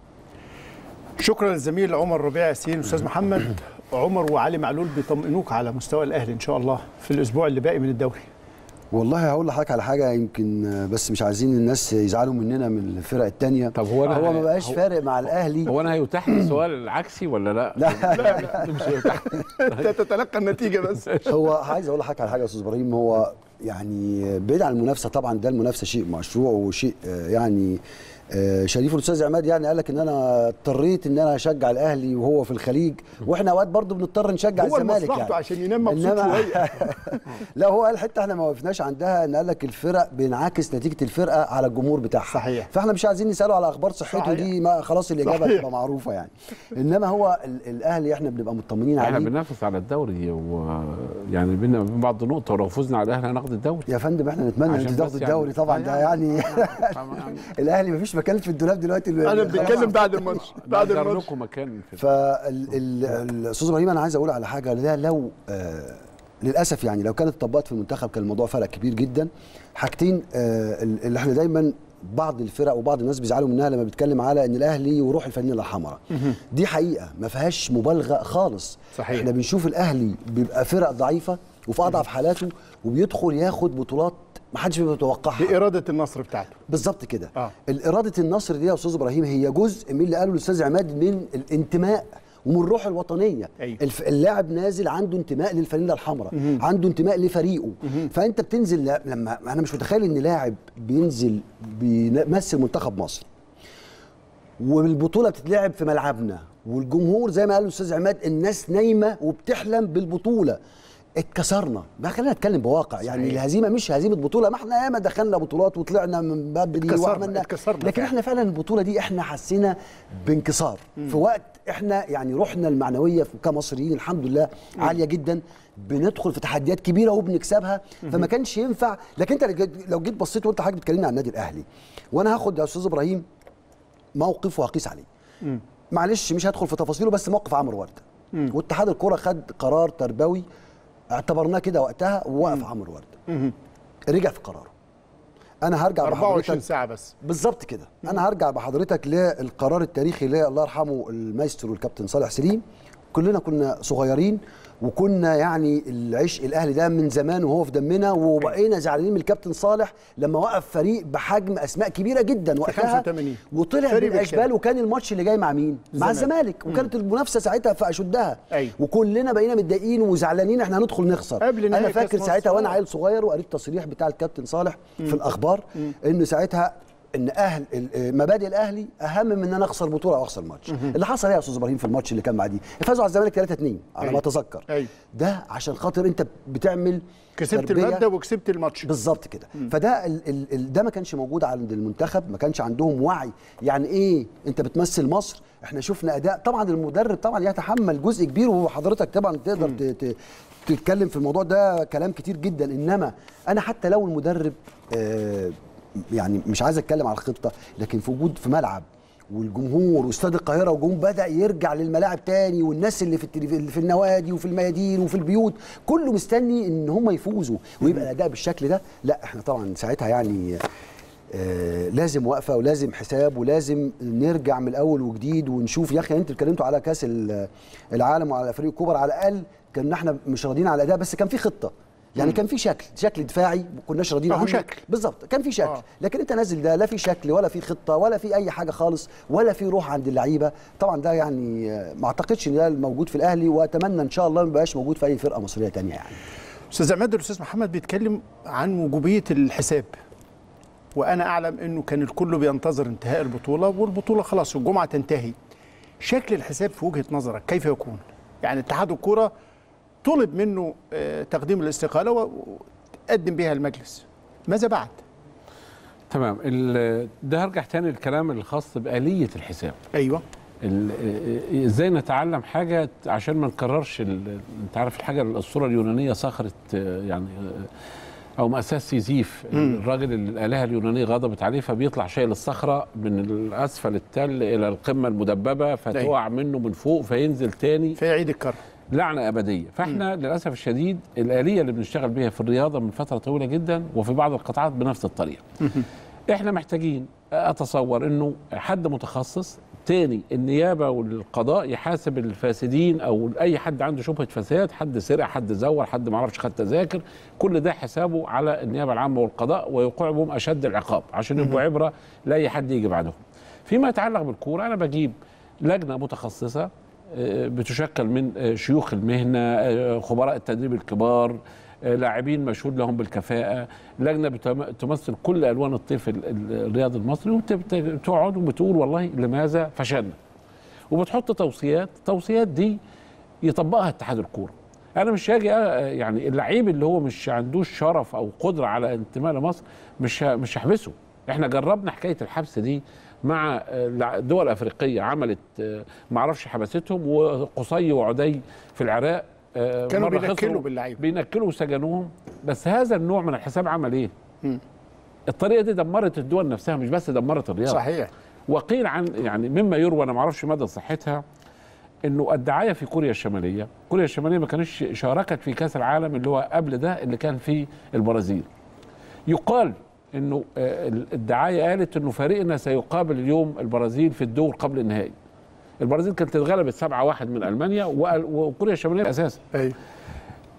شكرا للزميل عمر ربيع ياسين. استاذ محمد، عمر وعلي معلول بيطمئنوك على مستوى الاهلي ان شاء الله في الاسبوع اللي باقي من الدوري. والله هقول لحضرتك على حاجه، يمكن بس مش عايزين الناس يزعلوا مننا من الفرق الثانيه. طب هو ما بقاش فارق مع الاهلي. هو انا هيتاح لي السؤال العكسي ولا لا؟ لا مش هيتاح. انت تتلقى النتيجه بس. هو عايز اقول لحضرتك على حاجه يا استاذ ابراهيم، هو يعني بعيد عن المنافسه طبعا، ده المنافسه شيء مشروع وشيء يعني شريف. الاستاذ عماد يعني قال لك ان انا اضطريت ان انا اشجع الاهلي وهو في الخليج، واحنا اوقات برضه بنضطر نشجع الزمالك يعني عشان ينام مبسوط شويه. لا، هو قال حته احنا ما وقفناش عندها، ان قال لك الفرق بينعكس نتيجه الفرقه على الجمهور بتاعها. صحيح. فاحنا مش عايزين نساله على اخبار صحته دي، ما خلاص الاجابه هتبقى معروفه يعني. انما هو الاهلي احنا بنبقى مطمنين عليه. احنا بننافس على الدوري، ويعني بينا وبين بعض نقطه، ولو فزنا على الاهلي هناخد الدوري يا فندم. احنا نتمنى ان تاخدوا الدوري طبعا، ده يعني الاهلي ما فيش مكان في الدولاب دلوقتي. انا بنتكلم بعد الماتش. بعد الماتش لكم مكان. فالاستاذ ابراهيم انا عايز اقول على حاجه، ده لو للاسف يعني لو كانت اتطبقت في المنتخب كان الموضوع فرق كبير جدا. حاجتين اللي احنا دايما بعض الفرق وبعض الناس بيزعلوا منها لما بيتكلم على ان الاهلي وروح الفانيلا الحمراء، دي حقيقه ما فيهاش مبالغه خالص. صحيح. احنا بنشوف الاهلي بيبقى فرق ضعيفه وفي اضعف حالاته، وبيدخل ياخد بطولات ما حدش بيبقى متوقعها باراده النصر بتاعته بالظبط كده. الاراده النصر دي يا استاذ ابراهيم هي جزء من اللي قاله الاستاذ عماد من الانتماء ومن الروح الوطنيه. أيوة. اللاعب نازل عنده انتماء للفانيلا الحمراء، عنده انتماء لفريقه. فانت بتنزل، لما انا مش متخيل ان لاعب بينزل بيمثل منتخب مصر والبطوله بتتلعب في ملعبنا والجمهور زي ما قال الاستاذ عماد الناس نايمه وبتحلم بالبطوله. اتكسرنا بقى، خلينا نتكلم بواقع. صحيح. يعني الهزيمه مش هزيمه بطوله، ما احنا ياما دخلنا بطولات وطلعنا من باب دي وعملنا، لكن احنا فعلا البطوله دي احنا حسينا بانكسار في وقت احنا يعني روحنا المعنويه كمصريين الحمد لله عاليه جدا، بندخل في تحديات كبيره وبنكسبها. فما كانش ينفع. لكن انت لو جيت بصيت وانت حضرتك بتكلمني عن النادي الاهلي، وانا هاخد يا استاذ ابراهيم موقف وهقيس عليه. معلش مش هدخل في تفاصيله، بس موقف عمرو ورده واتحاد الكره خد قرار تربوي اعتبرناه كده وقتها ووقف عمرو ورده. رجع في قراره. انا هرجع 24 ساعه بس بالظبط كده. انا هرجع بحضرتك للقرار التاريخي اللي الله يرحمه المايسترو الكابتن صالح سليم. كلنا كنا صغيرين وكنا يعني العشق الاهلي ده من زمان وهو في دمنا، وبقينا زعلانين من الكابتن صالح لما وقف فريق بحجم اسماء كبيره جدا وقتها وطلع بالاشبال. وكان الماتش اللي جاي مع مين؟ مع الزمالك، وكانت المنافسه ساعتها في اشدها. وكلنا بقينا متضايقين وزعلانين احنا هندخل نخسر. انا فاكر ساعتها وانا عيل صغير وقريت تصريح بتاع الكابتن صالح في الاخبار انه ساعتها ان مبادئ الاهلي اهم من ان انا اخسر بطوله او اخسر ماتش. اللي حصل ايه يا استاذ ابراهيم في الماتش اللي كان مع دي؟ فازوا على الزمالك 3-2 على ما اتذكر. ده عشان خاطر انت بتعمل كسبت الماده وكسبت الماتش بالظبط كده. فده ده ما كانش موجود عند المنتخب، ما كانش عندهم وعي يعني ايه انت بتمثل مصر. احنا شفنا اداء طبعا المدرب طبعا يتحمل جزء كبير، وحضرتك طبعا تقدر تتكلم في الموضوع ده كلام كتير جدا. انما انا حتى لو المدرب يعني مش عايز اتكلم على الخطه، لكن في وجود في ملعب والجمهور واستاد القاهره والجمهور بدا يرجع للملاعب تاني، والناس اللي في النوادي وفي الميادين وفي البيوت كله مستني ان هم يفوزوا ويبقى الاداء بالشكل ده. لا احنا طبعا ساعتها يعني لازم وقفه ولازم حساب ولازم نرجع من الاول وجديد ونشوف. يا اخي انتوا اتكلمتوا على كاس العالم وعلى فريق الكبر، على الاقل كنا احنا مش راضيين على الاداء، بس كان في خطه يعني كان في شكل دفاعي ما كناش راضيين عنه. شكل بالظبط كان في شكل. لكن انت نازل ده لا في شكل ولا في خطه ولا في اي حاجه خالص ولا في روح عند اللعيبه. طبعا ده يعني ما اعتقدش ان ده موجود في الاهلي، واتمنى ان شاء الله ما يبقاش موجود في اي فرقه مصريه ثانيه. يعني استاذ عماد الاستاذ محمد بيتكلم عن وجوبيه الحساب، وانا اعلم انه كان الكل بينتظر انتهاء البطوله، والبطوله خلاص الجمعه تنتهي. شكل الحساب في وجهه نظرك كيف يكون؟ يعني اتحاد الكره طلب منه تقديم الاستقاله وقدم بها المجلس، ماذا بعد؟ تمام. ده هرجع تاني للكلام الخاص بآلية الحساب. ايوه. ازاي نتعلم حاجه عشان ما نكررش انت عارف الحاجه الصوره اليونانيه صخره يعني او مأساة سيزيف. الراجل اللي الآلهة اليونانية غضبت عليه فبيطلع شايل الصخرة من أسفل التل إلى القمة المدببة فتقع منه من فوق فينزل تاني فيعيد الكرة، لعنة أبدية. فإحنا للأسف الشديد الآلية اللي بنشتغل بيها في الرياضة من فترة طويلة جدا وفي بعض القطاعات بنفس الطريقة. إحنا محتاجين أتصور إنه حد متخصص تاني، النيابة والقضاء يحاسب الفاسدين أو أي حد عنده شبهة فساد، حد سرق، حد زور، حد معرفش خد تذاكر، كل ده حسابه على النيابة العامة والقضاء ويوقع بهم أشد العقاب عشان يبقوا عبرة لأي حد يجي بعدهم. فيما يتعلق بالكورة أنا بجيب لجنة متخصصة بتشكل من شيوخ المهنة، خبراء التدريب الكبار، لاعبين مشهود لهم بالكفاءة، لجنة بتمثل كل ألوان الطيف الرياضي المصري، وبتقعد وبتقول والله لماذا فشلنا، وبتحط توصيات دي يطبقها اتحاد الكورة. أنا مش هاجي يعني اللعيب اللي هو مش عندوش شرف أو قدرة على انتماء لمصر مش هحبسه. احنا جربنا حكاية الحبس دي مع دول أفريقية عملت معرفش حبستهم، وقصي وعدي في العراق كانوا بينكلوا باللعيبه، بينكلوا وسجنوهم. بس هذا النوع من الحساب عمل ايه؟ الطريقه دي دمرت الدول نفسها، مش بس دمرت الرياضه. صحيح. وقيل عن يعني مما يروى، انا ما اعرفش مدى صحتها، انه الدعايه في كوريا الشماليه ما كانتش شاركت في كاس العالم اللي هو قبل ده اللي كان في البرازيل. يقال انه الدعايه قالت انه فريقنا سيقابل اليوم البرازيل في الدور قبل النهائي. البرازيل كانت اتغلبت 7-1 من المانيا وكوريا الشماليه اساسا. ايوه.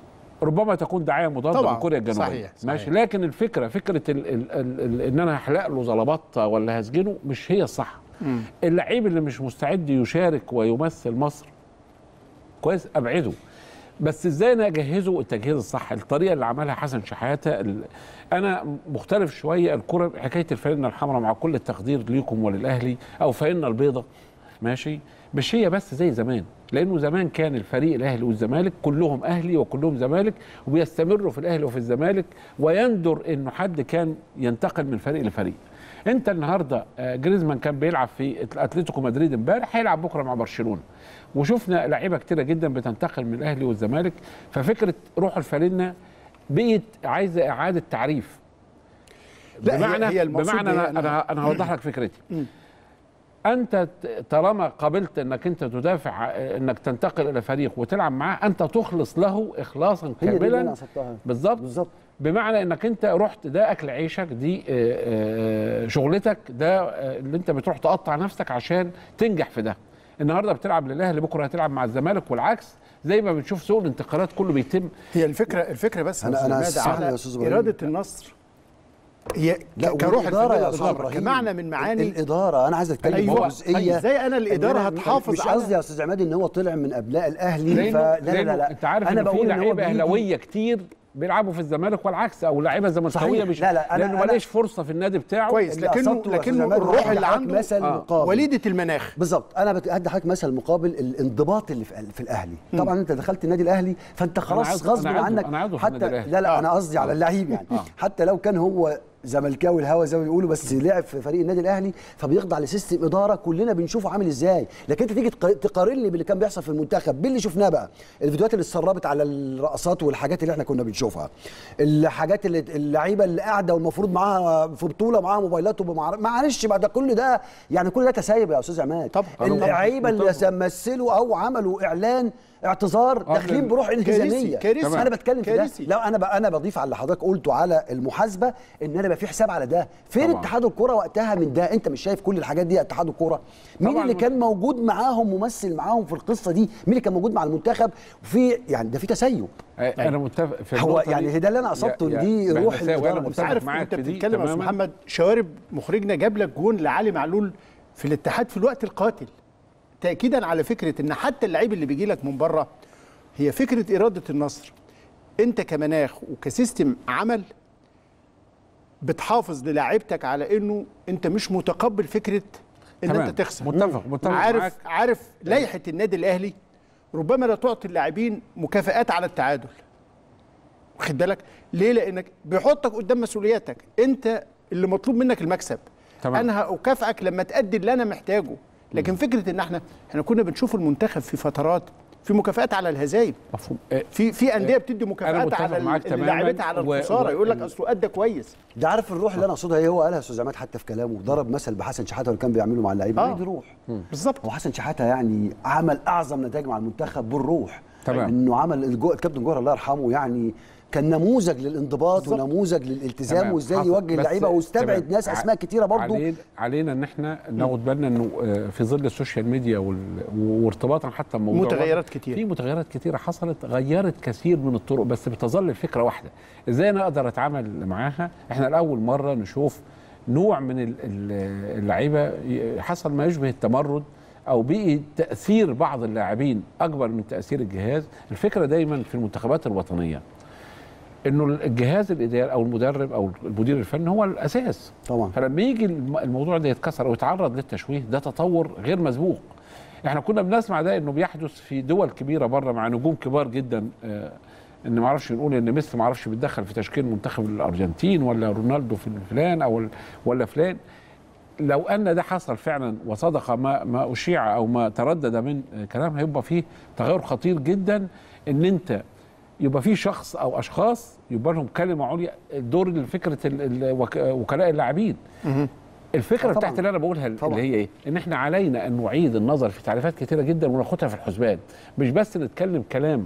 ربما تكون دعايه مضاده من كوريا الجنوبيه. صحيح. ماشي، لكن فكره ان انا هحلق له زلبطه ولا هسجنه مش هي الصح. اللعيب اللي مش مستعد يشارك ويمثل مصر كويس ابعده، بس ازاي انا اجهزه التجهيز الصح؟ الطريقه اللي عملها حسن شحاته انا مختلف شويه. الكره حكايه الفانله الحمراء مع كل التقدير ليكم وللاهلي، او فانله البيضاء ماشي، مش هي بس زي زمان، لانه زمان كان الفريق الاهلي والزمالك كلهم اهلي وكلهم زمالك، وبيستمروا في الاهلي وفي الزمالك، ويندر انه حد كان ينتقل من فريق لفريق. انت النهارده جريزمان كان بيلعب في اتلتيكو مدريد امبارح، هيلعب بكره مع برشلونه، وشفنا لعيبه كتيره جدا بتنتقل من الاهلي والزمالك. ففكره روح الفانلة بقت عايزه اعاده تعريف. بمعنى انا هوضح لك فكرتي. انت طالما قبلت انك انت تدافع، انك تنتقل الى فريق وتلعب معاه، انت تخلص له اخلاصا كاملا. بالظبط. بمعنى انك انت رحت، ده اكل عيشك، دي شغلتك، ده اللي انت بتروح تقطع نفسك عشان تنجح في ده. النهارده بتلعب للاهلي، بكره هتلعب مع الزمالك، والعكس. زي ما بنشوف سوق الانتقالات كله بيتم. هي الفكره بس انا على اراده النصر. هي كروح الاداره كمعنى من معاني الاداره. انا عايز اتكلم في جزئيه ازاي انا الاداره هتحافظ. مش قصدي يا استاذ عماد ان هو طلع من ابناء الاهلي، لا انت عارف ان في لعيبه اهلاويه كتير بيلعبوا في الزمالك والعكس، او لعيبه زملكاويه مش لانه ماليش فرصه في النادي بتاعه كويس. لكنه الروح اللي عنده مثل وليده المناخ. بالظبط. انا بدي حضرتك مثل مقابل الانضباط اللي في الاهلي. طبعا انت دخلت النادي الاهلي فانت خلاص غصب عنك حتى لا انا قصدي على اللعيب يعني حتى لو كان هو زملكاوي الهوا زي ما بيقولوا، بس لعب في فريق النادي الاهلي فبيخضع لسيستم اداره كلنا بنشوفه عامل ازاي. لكن انت تيجي تقارن لي باللي كان بيحصل في المنتخب باللي شفناه بقى، الفيديوهات اللي اتسربت على الرقصات والحاجات اللي احنا كنا بنشوفها، الحاجات اللي اللعيبه اللي قاعده والمفروض معاها في بطوله معاها موبايلات معلش بعد كل ده يعني كل ده تسيب يا استاذ عماد. اللعيبه اللي مثلوا او عملوا اعلان اعتذار داخلين بروح التزاميه. انا بتكلم في ده. لا انا بضيف على اللي حضرتك قلته على المحاسبه ان انا يبقى في حساب على ده. فين اتحاد الكوره وقتها من ده؟ انت مش شايف كل الحاجات دي اتحاد الكوره؟ مين اللي كان موجود معاهم ممثل معاهم في القصه دي؟ مين اللي كان موجود مع المنتخب؟ وفي يعني ده في تسيب. انا متفق في هو يعني ده اللي انا قصدته ان دي روح الاداره. انت عارف انت بتتكلم يا استاذ محمد شوارب مخرجنا جاب لك جون لعلي معلول في الاتحاد في الوقت القاتل، تاكيدا على فكره ان حتى اللعيب اللي بيجي لك من بره هي فكره اراده النصر. انت كمناخ وكسيستم عمل بتحافظ للاعيبتك على انه انت مش متقبل فكره ان انت تخسر. متفق عارف لائحه النادي الاهلي ربما لا تعطي اللاعبين مكافآت على التعادل. واخد بالك ليه؟ لانك بيحطك قدام مسؤولياتك، انت اللي مطلوب منك المكسب. انا هكافئك لما تأدي اللي انا محتاجه. لكن فكره ان احنا كنا بنشوف المنتخب في فترات في مكافآت على الهزايم، مفهوم. في انديه بتدي مكافآت على لاعبتها على الخساره، يقول لك اصله ادى كويس. ده عارف الروح اللي انا اقصدها ايه؟ هو قالها استاذ عماد حتى في كلامه، ضرب مثل بحسن شحاته اللي كان بيعمله مع اللعيبه. دي روح بالظبط. هو حسن شحاته يعني عمل اعظم نتائج مع المنتخب بالروح. انه عمل الكابتن جوهر الله يرحمه يعني كان نموذج للانضباط ونموذج للالتزام وازاي يوجه اللعيبه واستبعد ناس اسماء كتيره برضه. علينا ان احنا ناخد بالنا انه في ظل السوشيال ميديا وارتباطا حتى بموضوع متغيرات كتير، في متغيرات كتيره حصلت غيرت كثير من الطرق، بس بتظل الفكره واحده، ازاي انا اقدر اتعامل معاها. احنا لاول مره نشوف نوع من اللعيبه حصل ما يشبه التمرد او بقي تاثير بعض اللاعبين اكبر من تاثير الجهاز. الفكره دايما في المنتخبات الوطنيه انه الجهاز الاداري او المدرب او المدير الفني هو الاساس طبعا. فلما يجي الموضوع ده يتكسر او يتعرض للتشويه ده تطور غير مسبوق. احنا كنا بنسمع ده انه بيحدث في دول كبيره بره مع نجوم كبار جدا، ان ما اعرفش نقول ان ميسي ما اعرفش بيتدخل في تشكيل منتخب الارجنتين ولا رونالدو في فلان او ولا فلان. لو ان ده حصل فعلا وصدق ما اشيع او ما تردد من كلام، هيبقى فيه تغير خطير جدا، ان انت يبقى في شخص او اشخاص يبقى لهم كلمه عليا. دور فكره وكلاء اللاعبين. الفكره بتاعت اللي انا بقولها اللي هي ايه؟ ان احنا علينا ان نعيد النظر في تعريفات كتيره جدا وناخدها في الحسبان، مش بس نتكلم كلام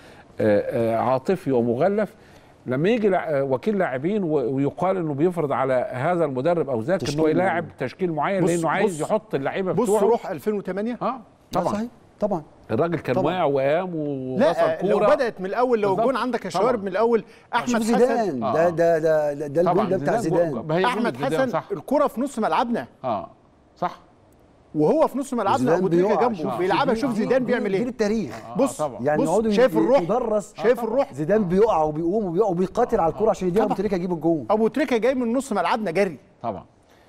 عاطفي ومغلف. لما يجي وكيل لاعبين ويقال انه بيفرض على هذا المدرب او ذاك انه يلاعب تشكيل معين لانه عايز يحط اللعيبه بتوعه. بص روح 2008 طبعا طبعا الراجل كان واقع وقام ووصل لا كوره. لو بدات من الاول، لو الجون عندك يا شوارب من الاول. احمد حسن زيدان ده الجون ده بتاع زيدان. احمد حسن الكوره في نص ملعبنا. صح. وهو في نص ملعبنا ابو تريكه جنبه بيلعبها. شوف زيدان بيعمل ايه. دي التاريخ. بص يعني بص شايف الروح، شايف الروح. زيدان بيقع وبيقوم وبيقاتل على الكوره عشان يديها ابو تريكه يجيب الجون. ابو تريكه جاي من نص ملعبنا جري. طبعا.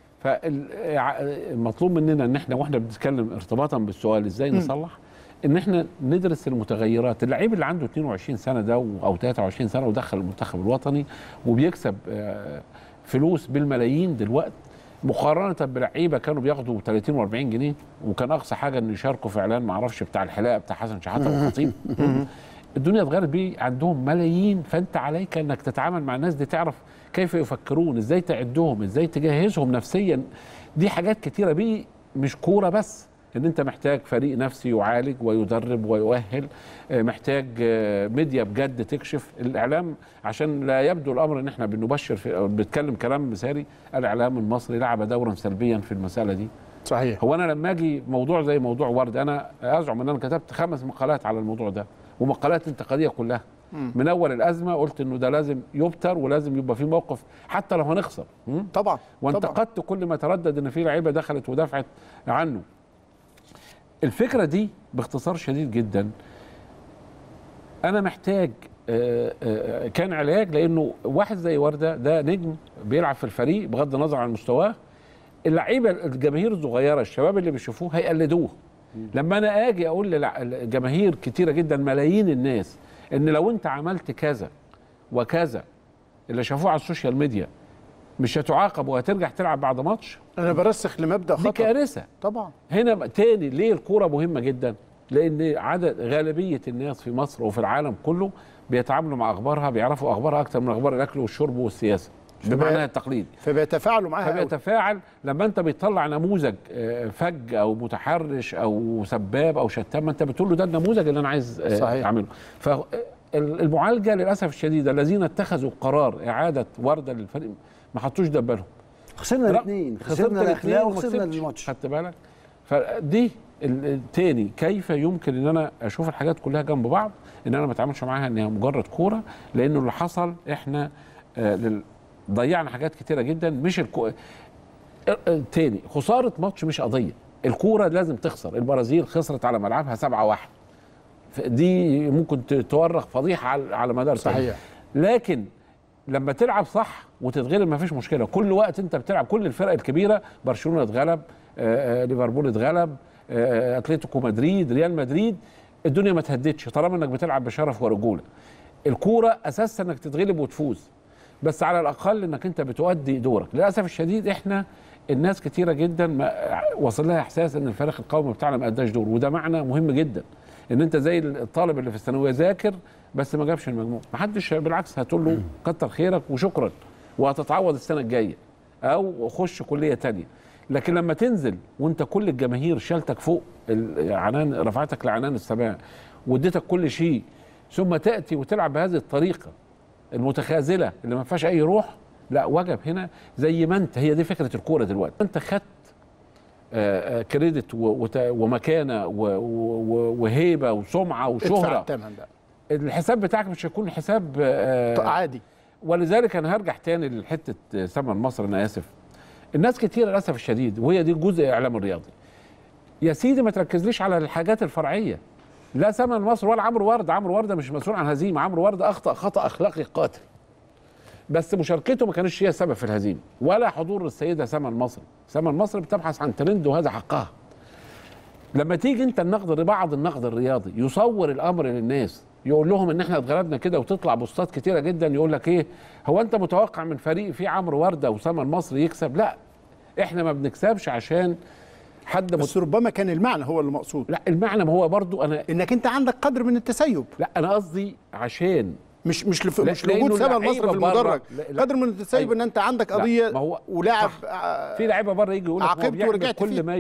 فالمطلوب مننا ان احنا واحنا بنتكلم ارتباطا بالسؤال ازاي نصلح، ان احنا ندرس المتغيرات. اللعيب اللي عنده 22 سنه ده او 23 سنه ودخل المنتخب الوطني وبيكسب فلوس بالملايين دلوقتي، مقارنه بلعيبه كانوا بياخدوا 30 و40 جنيه، وكان اقصى حاجه انه يشاركوا في اعلان ما اعرفش بتاع الحلاقه بتاع حسن شحاته والخطيب. الدنيا اتغيرت بيه، عندهم ملايين. فانت عليك انك تتعامل مع الناس دي، تعرف كيف يفكرون، ازاي تعدهم، ازاي تجهزهم نفسيا. دي حاجات كتيره بيه، مش كوره بس. ان انت محتاج فريق نفسي يعالج ويدرب ويؤهل، محتاج ميديا بجد تكشف الاعلام، عشان لا يبدو الامر ان احنا بنبشر او بنتكلم كلام مثالي. الاعلام المصري لعب دورا سلبيا في المساله دي. صحيح. هو انا لما اجي موضوع زي موضوع ورد، انا ازعم ان انا كتبت 5 مقالات على الموضوع ده، ومقالات انتقاديه كلها. من اول الازمه قلت انه ده لازم يبتر ولازم يبقى في موقف حتى لو هنخسر. طبعا. وانتقدت كل ما تردد ان في لعيبه دخلت ودافعت عنه. الفكره دي باختصار شديد جدا، انا محتاج كان علاج، لانه واحد زي ورده ده نجم بيلعب في الفريق بغض النظر عن مستواه. اللعيبه الجماهير الصغيره الشباب اللي بيشوفوه هيقلدوه. لما انا اجي اقول لجماهير كتيره جدا ملايين الناس ان لو انت عملت كذا وكذا اللي شافوه على السوشيال ميديا مش هتعاقب وهترجع تلعب بعد ماتش، انا برسخ لمبدا خطأ. دي كارثه طبعا. هنا تاني ليه الكوره مهمه جدا؟ لان غالبيه الناس في مصر وفي العالم كله بيتعاملوا مع اخبارها، بيعرفوا اخبارها اكتر من اخبار الاكل والشرب والسياسه بمعناها التقليدي. فبيتفاعلوا معاها. فبيتفاعل لما انت بتطلع نموذج فج او متحرش او سباب او شتام، انت بتقول له ده النموذج اللي انا عايز اعمله. فالمعالجه للاسف الشديد الذين اتخذوا قرار اعاده ورده للفريق ما حطوش ده بالهم. خسرنا الاثنين، خسرنا الاخلاق وخسرنا الماتش. خدت بالك؟ فدي التاني، كيف يمكن ان انا اشوف الحاجات كلها جنب بعض، ان انا ما اتعاملش معاها ان هي مجرد كوره، لانه اللي حصل احنا ضيعنا حاجات كتيره جدا. مش تاني خساره ماتش مش قضيه، الكوره لازم تخسر. البرازيل خسرت على ملعبها 7-1، دي ممكن تورخ فضيحه على مدار صحيح. لكن لما تلعب صح وتتغلب ما فيش مشكله. كل وقت انت بتلعب كل الفرق الكبيره، برشلونه اتغلب، ليفربول اتغلب، اتلتيكو مدريد، ريال مدريد، الدنيا ما تهدتش طالما انك بتلعب بشرف ورجوله. الكوره اساسا انك تتغلب وتفوز، بس على الاقل انك انت بتؤدي دورك. للاسف الشديد احنا الناس كتيره جدا ما وصل لها احساس ان الفريق القومي بتاعنا ما اداش دور، وده معنى مهم جدا. ان انت زي الطالب اللي في الثانويه ذاكر بس ما جابش المجموع، ما حدش بالعكس هتقول له كتر خيرك وشكرا وهتتعوض السنه الجايه او خش كليه تانية. لكن لما تنزل وانت كل الجماهير شالتك فوق العنان، رفعتك لعنان السماء واديتك كل شيء، ثم تاتي وتلعب بهذه الطريقه المتخاذله اللي ما فيهاش اي روح، لا وجب هنا زي ما انت. هي دي فكره الكوره دلوقتي، انت خدت كريدت ومكانه وهيبه وسمعه وشهره، الحساب بتاعك مش هيكون حساب عادي. ولذلك انا هرجع تاني لحته ثمن مصر. انا اسف، الناس كتير للاسف الشديد، وهي دي جزء اعلام الرياضي، يا سيدي ما تركزليش على الحاجات الفرعيه. لا ثمن مصر ولا عمرو ورده. عمرو ورده مش مسؤول عن هزيمه، عمرو ورده اخطا خطا اخلاقي قاتل، بس مشاركته ما كانتش هي سبب في الهزيمه، ولا حضور السيده ثمن مصر. ثمن مصر بتبحث عن ترند وهذا حقها. لما تيجي انت بعض النقد الرياضي يصور الامر للناس، يقول لهم ان احنا اتغلبنا كده، وتطلع بوستات كتيره جدا يقول لك ايه، هو انت متوقع من فريق فيه عمرو ورده وثمن مصر يكسب؟ لا، احنا ما بنكسبش عشان حد بس ربما كان المعنى هو اللي مقصود. لا، المعنى ما هو برضو انك انت عندك قدر من التسيب. لا انا قصدي عشان مش لوجود ثمن مصر في المدرج، قدر من التسيب. أيوة. ان انت عندك قضيه ولاعب في لعيبه بره يجي يقول لك عاقبته ورجعت كل فيه.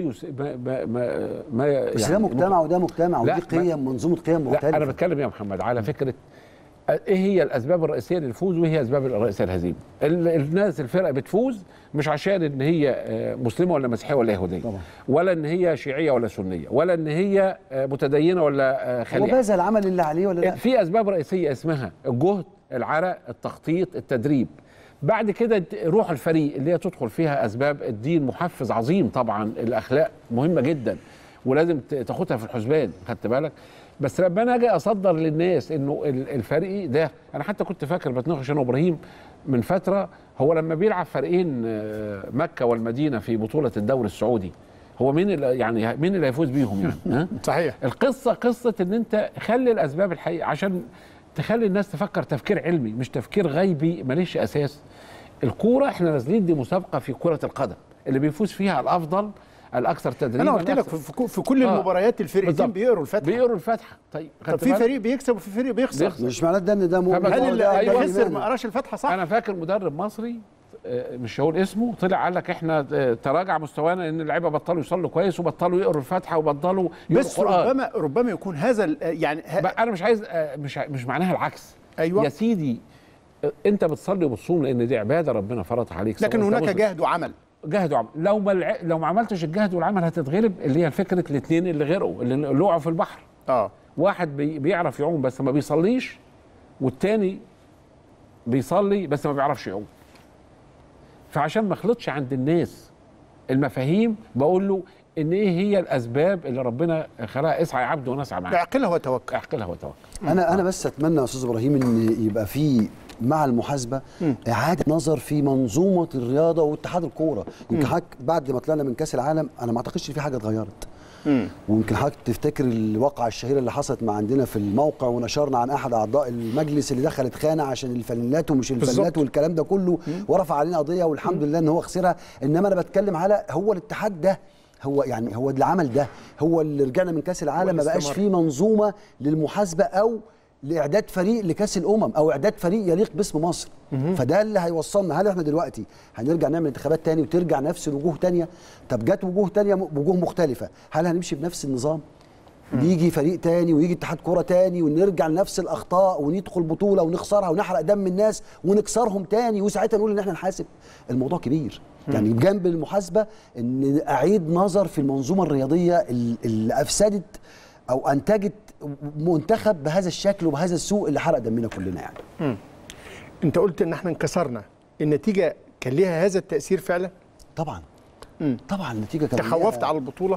ما بس يعني ده مجتمع وده مجتمع، ودي قيم، منظومه قيم مختلفه. لا انا بتكلم يا محمد على فكره ايه هي الاسباب الرئيسيه للفوز وايه هي الاسباب الرئيسيه للهزيمه. الناس الفرقه بتفوز مش عشان ان هي مسلمه ولا مسيحيه ولا يهوديه طبعا. ولا ان هي شيعيه ولا سنيه ولا ان هي متدينه ولا خليعه. وبذل العمل اللي عليه ولا لا؟ في اسباب رئيسيه اسمها الجهد، العرق، التخطيط، التدريب. بعد كده روح الفريق اللي هي تدخل فيها اسباب الدين، محفز عظيم طبعا، الاخلاق مهمه جدا ولازم تاخدها في الحسبان، خدت بالك؟ بس لما انا اجي اصدر للناس انه الفريق ده، انا حتى كنت فاكر بتناقش انا وابراهيم من فتره، هو لما بيلعب فريقين مكه والمدينه في بطوله الدوري السعودي، هو مين اللي هيفوز بيهم يعني؟ صحيح. القصه قصه ان انت خلي الاسباب الحقيقيه عشان تخلي الناس تفكر تفكير علمي مش تفكير غيبي ماليش اساس. الكوره احنا نازلين دي مسابقه في كره القدم اللي بيفوز فيها الافضل الاكثر تدريبا. انا قلت لك في كل المباريات الفرقتين بيقروا الفتحه. طيط في فريق بيكسب وفي فريق بيخسر. مش معناه ده ان ده هل اللي خسر ما قراش الفتحه صح؟ انا فاكر مدرب مصري مش هقول اسمه طلع قال لك احنا تراجع مستوانا ان اللعيبه بطلوا يصلوا كويس وبطلوا يقروا الفاتحه وبطلوا يقروا القرآن. بس ربما يكون هذا يعني انا مش عايز مش معناها العكس. ايوه يا سيدي انت بتصلي وبتصوم لان دي عباده ربنا فرضها عليك، لكن هناك جهد وعمل. جهد وعمل. لو ما عملتش الجهد والعمل هتتغلب، اللي هي فكره الاثنين اللي غرقوا اللي وقعوا في البحر. واحد بيعرف يعوم بس ما بيصليش، والتاني بيصلي بس ما بيعرفش يعوم. فعشان ما اخلطش عند الناس المفاهيم بقول له ان ايه هي الاسباب اللي ربنا خلقها، اسعى يا عبد ونسعى معاك. اعقلها وتوكل. اعقلها وتوكل. انا بس اتمنى يا استاذ ابراهيم ان يبقى في مع المحاسبه اعاده نظر في منظومه الرياضه واتحاد الكوره. يمكن حضرتك بعد ما طلعنا من كاس العالم انا ما اعتقدش في حاجه اتغيرت. ويمكن حضرتك تفتكر الواقعه الشهيره اللي حصلت مع عندنا في الموقع ونشرنا عن احد اعضاء المجلس اللي دخلت خانه عشان الفانيلات ومش الفانيلات والكلام ده كله، ورفع علينا قضيه والحمد لله ان هو خسرها. انما انا بتكلم على هو الاتحاد ده، هو اللي عمل ده، هو اللي رجعنا من كاس العالم ما بقاش فيه منظومه للمحاسبه او لاعداد فريق لكاس الامم او اعداد فريق يليق باسم مصر. فده اللي هيوصلنا. هل احنا دلوقتي هنرجع نعمل انتخابات تاني وترجع نفس الوجوه تانيه؟ طب جت وجوه تانيه وجوه مختلفه، هل هنمشي بنفس النظام؟ يجي فريق تاني ويجي اتحاد كوره تاني ونرجع لنفس الاخطاء وندخل بطوله ونخسرها ونحرق دم الناس ونكسرهم تاني وساعتها نقول ان احنا نحاسب؟ الموضوع كبير. يعني بجنب المحاسبه ان اعيد نظر في المنظومه الرياضيه اللي افسدت او انتجت منتخب بهذا الشكل وبهذا السوء اللي حرق دمنا كلنا يعني. انت قلت ان احنا انكسرنا، النتيجه كان ليها هذا التاثير فعلا؟ طبعا. طبعا النتيجه كانت تخوفت على البطوله؟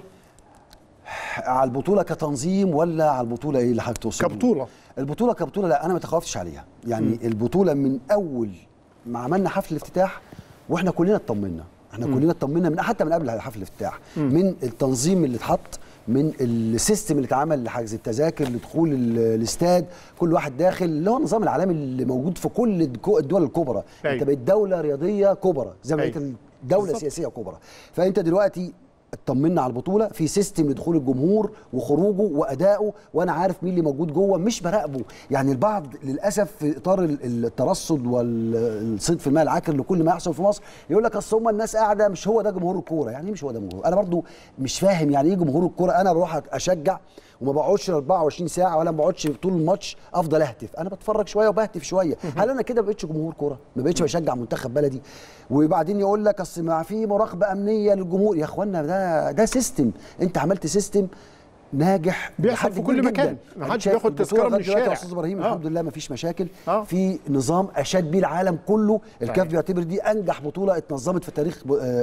على البطوله كتنظيم ولا على البطوله ايه اللي حضرتك تقصده؟ كبطوله. البطوله كبطوله لا انا ما تخوفتش عليها. يعني البطوله من اول ما عملنا حفل الافتتاح واحنا كلنا اطمنا، كلنا اطمنا من حتى من قبل حفل الافتتاح، من التنظيم اللي اتحط، من السيستم اللي اتعمل لحجز التذاكر لدخول الاستاد، كل واحد داخل اللي هو النظام العالمي اللي موجود في كل الدول الكبرى. انت بقيت دوله رياضيه كبرى زي ما بقيت دوله سياسيه كبرى. فانت دلوقتي اطمنا على البطوله في سيستم لدخول الجمهور وخروجه وادائه، وانا عارف مين اللي موجود جوه، مش براقبه. يعني البعض للاسف في اطار الترصد والصيد في الماء العكر لكل ما يحصل في مصر يقول لك اصل هم الناس قاعده مش هو ده جمهور الكوره. يعني مش هو ده جمهور؟ انا برضو مش فاهم يعني ايه جمهور الكوره. انا بروح اشجع وما بقعدش 24 ساعه ولا ما بقعدش طول الماتش افضل اهتف، انا بتفرج شويه وبهتف شويه. هل انا كده ما بقتش جمهور كوره؟ ما بقتش بشجع منتخب بلدي؟ وبعدين يقول لك اصل ما في مراقبه امنيه للجمهور. يا اخوانا ده سيستم، انت عملت سيستم ناجح بيحصل في كل مكان، ما حدش بياخد تذكره من الشارع. يا استاذ ابراهيم الحمد لله ما فيش مشاكل. في نظام اشاد بيه العالم كله. الكاف بيعتبر دي انجح بطوله اتنظمت في تاريخ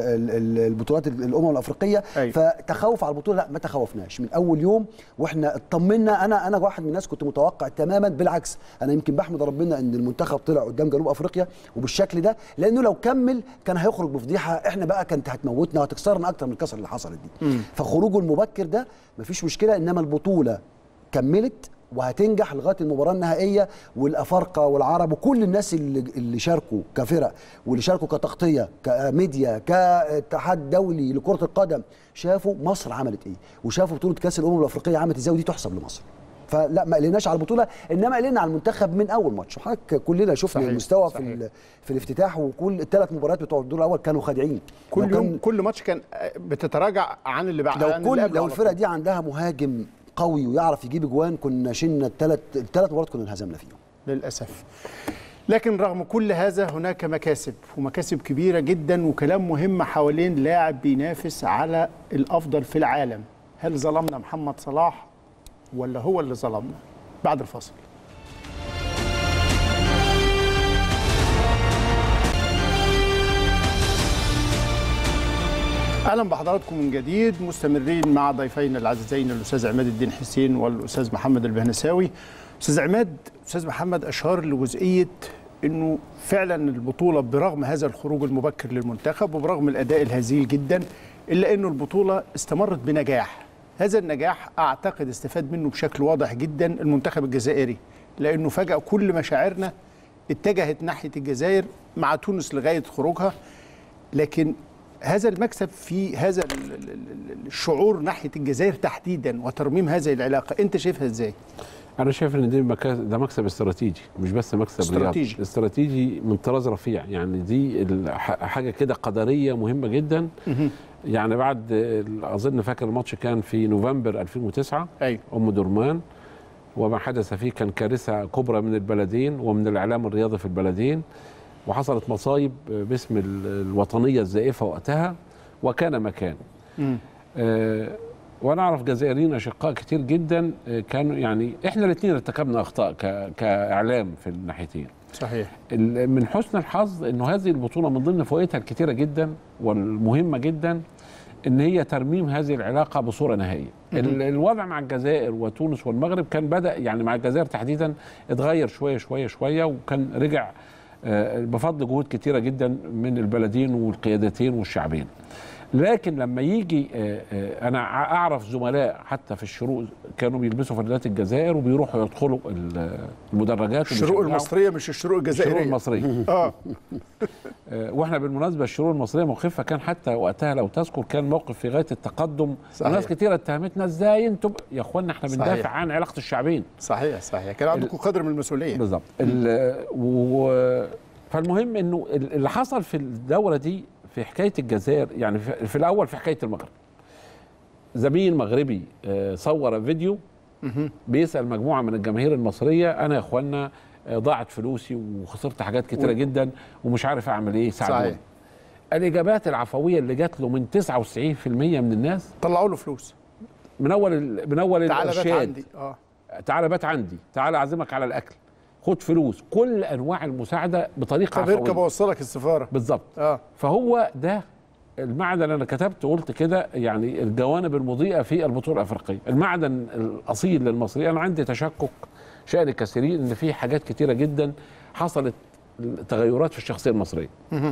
البطولات الامم الافريقيه. فتخوف على البطوله لا، ما تخوفناش من اول يوم واحنا اطمنا. انا واحد من الناس كنت متوقع تماما، بالعكس انا يمكن بحمد ربنا ان المنتخب طلع قدام جنوب افريقيا وبالشكل ده، لانه لو كمل كان هيخرج بفضيحه احنا بقى كانت هتموتنا وهتكسرنا اكتر من الكسر اللي حصلت دي. فخروجه المبكر ده مفيش مشكله، انما البطوله كملت وهتنجح لغايه المباراه النهائيه، والافارقه والعرب وكل الناس اللي شاركوا كفرق واللي شاركوا كتغطيه كميديا كاتحاد دولي لكره القدم شافوا مصر عملت ايه، وشافوا بطوله كاس الامم الافريقيه عملت ازاي، ودي تحسب لمصر. فلا ما قلناش على البطوله، انما قلنا على المنتخب من اول ماتش. وحضرتك كلنا شفنا المستوى في الافتتاح، وكل الثلاث مباريات بتوع الدور الاول كانوا خادعين. كل ماتش كان بتتراجع عن اللي بعد. لو الفرقه دي عندها مهاجم قوي ويعرف يجيب اجوان كنا شلنا الثلاث مباريات كنا انهزمنا فيهم. للأسف. لكن رغم كل هذا هناك مكاسب، ومكاسب كبيرة جدا، وكلام مهم حوالين لاعب بينافس على الأفضل في العالم. هل ظلمنا محمد صلاح ولا هو اللي ظلمنا؟ بعد الفاصل. اهلا بحضراتكم من جديد، مستمرين مع ضيفين العزيزين الاستاذ عماد الدين حسين والاستاذ محمد البهنساوي. استاذ عماد، استاذ محمد اشار لجزئيه انه فعلا البطوله برغم هذا الخروج المبكر للمنتخب وبرغم الاداء الهزيل جدا الا انه البطوله استمرت بنجاح. هذا النجاح اعتقد استفاد منه بشكل واضح جدا المنتخب الجزائري، لانه فجأة كل مشاعرنا اتجهت ناحيه الجزائر مع تونس لغايه خروجها. لكن هذا المكسب في هذا الشعور ناحيه الجزائر تحديدا وترميم هذه العلاقه، انت شايفها ازاي؟ انا شايف ان ده مكسب استراتيجي، مش بس مكسب رياضي، استراتيجي من طراز رفيع. يعني دي حاجه كده قدريه مهمه جدا. يعني بعد اظن فاكر الماتش كان في نوفمبر 2009 أيوة. ام درمان، وما حدث فيه كان كارثه كبرى من البلدين ومن الاعلام الرياضي في البلدين، وحصلت مصايب باسم الوطنيه الزائفه وقتها، وكان مكان. وانا اعرف جزائريين اشقاء كتير جدا كانوا، يعني احنا الاثنين ارتكبنا اخطاء كاعلام في الناحيتين. صحيح. من حسن الحظ انه هذه البطوله من ضمن فوائدها الكتيره جدا والمهمه جدا ان هي ترميم هذه العلاقه بصوره نهائيه. الوضع مع الجزائر وتونس والمغرب كان بدا، يعني مع الجزائر تحديدا اتغير شويه شويه شويه، وكان رجع بفضل جهود كتيره جدا من البلدين والقيادتين والشعبين. لكن لما يجي انا اعرف زملاء حتى في الشروق كانوا بيلبسوا فانيلات الجزائر وبيروحوا يدخلوا المدرجات. الشروق المصريه مش الشروق الجزائريه، الشروق المصريه. واحنا بالمناسبه الشروق المصريه موقفها كان حتى وقتها لو تذكر كان موقف في غايه التقدم. ناس كتيره اتهمتنا ازاي انتم يا اخوانا احنا بندافع عن علاقه الشعبين. صحيح صحيح، كان عندكم قدر من المسؤوليه. بالظبط. فالمهم انه اللي حصل في الدوره دي في حكايه الجزائر، يعني في الاول في حكايه المغرب، زميل مغربي صور فيديو بيسال مجموعه من الجماهير المصريه انا يا اخوانا ضاعت فلوسي وخسرت حاجات كتيره جدا ومش عارف اعمل ايه، ساعدوني. الاجابات العفويه اللي جات له من 99% من الناس طلعوا له فلوس من اول تعالى بات عندي، تعالى بات عندي، تعالى اعزمك على الاكل، خد فلوس، كل انواع المساعده بطريقه عفويه. طب اركب اوصلك السفاره. بالظبط. فهو ده المعدن. انا كتبت وقلت كده، يعني الجوانب المضيئه في البطوله الافريقيه، المعدن الاصيل للمصري. انا عندي تشكك شأن كثيرين ان في حاجات كتيره جدا حصلت تغيرات في الشخصيه المصريه.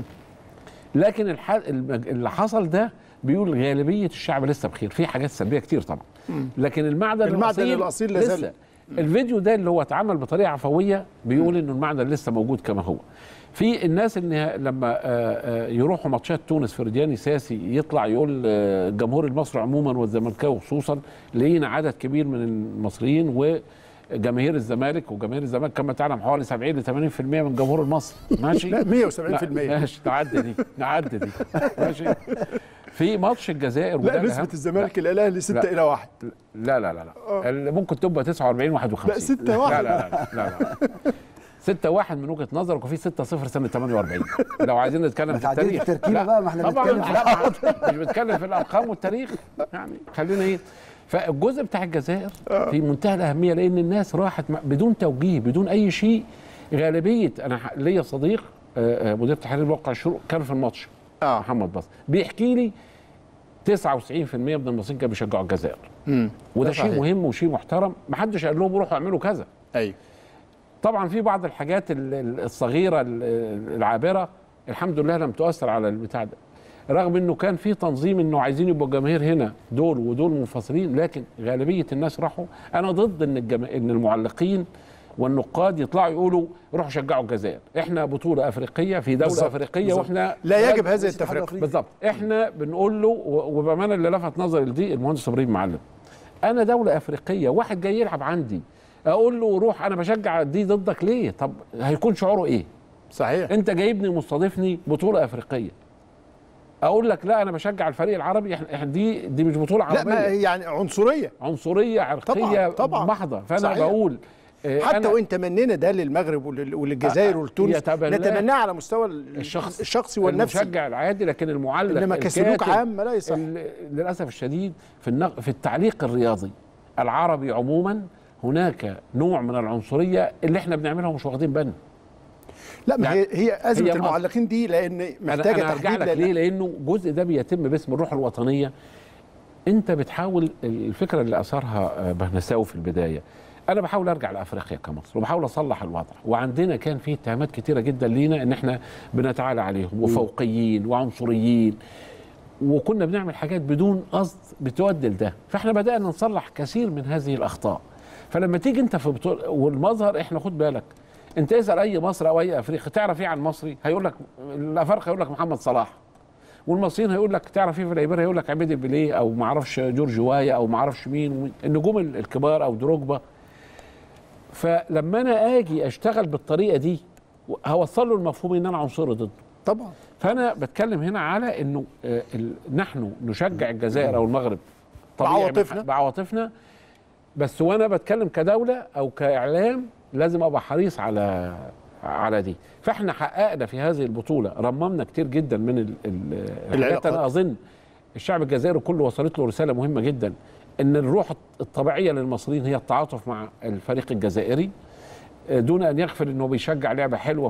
لكن اللي حصل ده بيقول غالبيه الشعب لسه بخير، في حاجات سلبيه كتير طبعا، لكن المعدن الاصيل لسه. الفيديو ده اللي هو اتعمل بطريقه عفويه بيقول انه المعدن لسه موجود كما هو. في الناس ان لما يروحوا ماتشات تونس في ريدياني ساسي يطلع يقول الجمهور المصري عموما والزملكاوي خصوصا لقينا عدد كبير من المصريين وجماهير الزمالك، وجماهير الزمالك كما تعلم حوالي 70 ل 80% من جمهور المصري. ماشي؟ لا 170%. ماشي، نعدي دي ماشي. في ماتش الجزائر لا نسبة الزمالك الاهلي 6-1. لا ممكن تبقى 49-51. لا 6-1. لا 6-1 من وجهة نظرك، وفي 6-0 سنة 48 لو عايزين نتكلم في التاريخ. التركيبة بقى، ما احنا طبعا مش بنتكلم في الارقام والتاريخ، يعني خلينا ايه. فالجزء بتاع الجزائر في منتهى الاهميه، لان الناس راحت بدون توجيه بدون اي شيء. غالبيه، انا ليا صديق مدير تحرير موقع الشروق كان في الماتش، محمد بص بيحكي لي 99% من المصريين كانوا بيشجعوا الجزائر. وده شيء مهم وشيء محترم، ما حدش قال لهم روحوا اعملوا كذا. ايوه طبعا في بعض الحاجات الصغيره العابره الحمد لله لم تؤثر على البتاع ده، رغم انه كان في تنظيم انه عايزين يبقوا الجماهير هنا دول ودول منفصلين، لكن غالبيه الناس راحوا. انا ضد ان المعلقين والنقاد يطلعوا يقولوا روحوا شجعوا الجزائر، احنا بطوله افريقيه في دوله بالزبط. افريقيه بالزبط. واحنا لا يجب هذا التفريق. بالظبط. احنا بنقول له، وبامانه اللي لفت نظري لدي المهندس ابراهيم معلم، انا دوله افريقيه، واحد جاي يلعب عندي اقول له روح انا بشجع دي ضدك ليه؟ طب هيكون شعوره ايه؟ صحيح. انت جايبني مستضيفني بطوله افريقيه، اقول لك لا انا بشجع الفريق العربي، احنا دي مش بطوله عربيه. لا ما يعني عنصريه عرقيه طبعا. محضه. فانا صحيح. بقول حتى وان تمنينا ده للمغرب وللجزائر ولتونس نتمناه على مستوى الشخصي والنفسي المشجع العادي، لكن المعلق انما كسلوك عام لا يصح. للاسف الشديد في التعليق الرياضي العربي عموما هناك نوع من العنصريه اللي احنا بنعملها ومش واخدين بالنا. لا ما يعني هي ازمه المعلقين دي، لان محتاجه أنا ارجع لك ليه؟ لانه الجزء ده بيتم باسم الروح الوطنيه. انت بتحاول الفكره اللي اثرها بهنساوي في البدايه، انا بحاول ارجع لافريقيا كمصر وبحاول اصلح الوضع، وعندنا كان في اتهامات كتيره جدا لينا ان احنا بنتعالى عليهم وفوقيين وعنصريين، وكنا بنعمل حاجات بدون قصد بتؤدي لده، فاحنا بدانا نصلح كثير من هذه الاخطاء. فلما تيجي انت في بطوله والمظهر، احنا خد بالك انت اسال اي مصري او اي افريقي تعرف ايه عن مصري، هيقول لك الافارقه هيقول لك محمد صلاح، والمصريين هيقول لك تعرف ايه في الليبرا، هيقول لك عبيد البليه او ما اعرفش جورج وايا او ما اعرفش مين النجوم الكبار او دروجبا. فلما انا اجي اشتغل بالطريقه دي هوصل له المفهوم ان انا عنصري ضده طبعا. فانا بتكلم هنا على انه نحن نشجع الجزائر او المغرب بعواطفنا بس، وانا بتكلم كدوله او كاعلام لازم ابقى حريص على دي. فاحنا حققنا في هذه البطوله، رممنا كتير جدا من الحاجات. انا اظن الشعب الجزائري كله وصلت له رساله مهمه جدا، ان الروح الطبيعيه للمصريين هي التعاطف مع الفريق الجزائري، دون ان يغفل انه بيشجع لعبه حلوه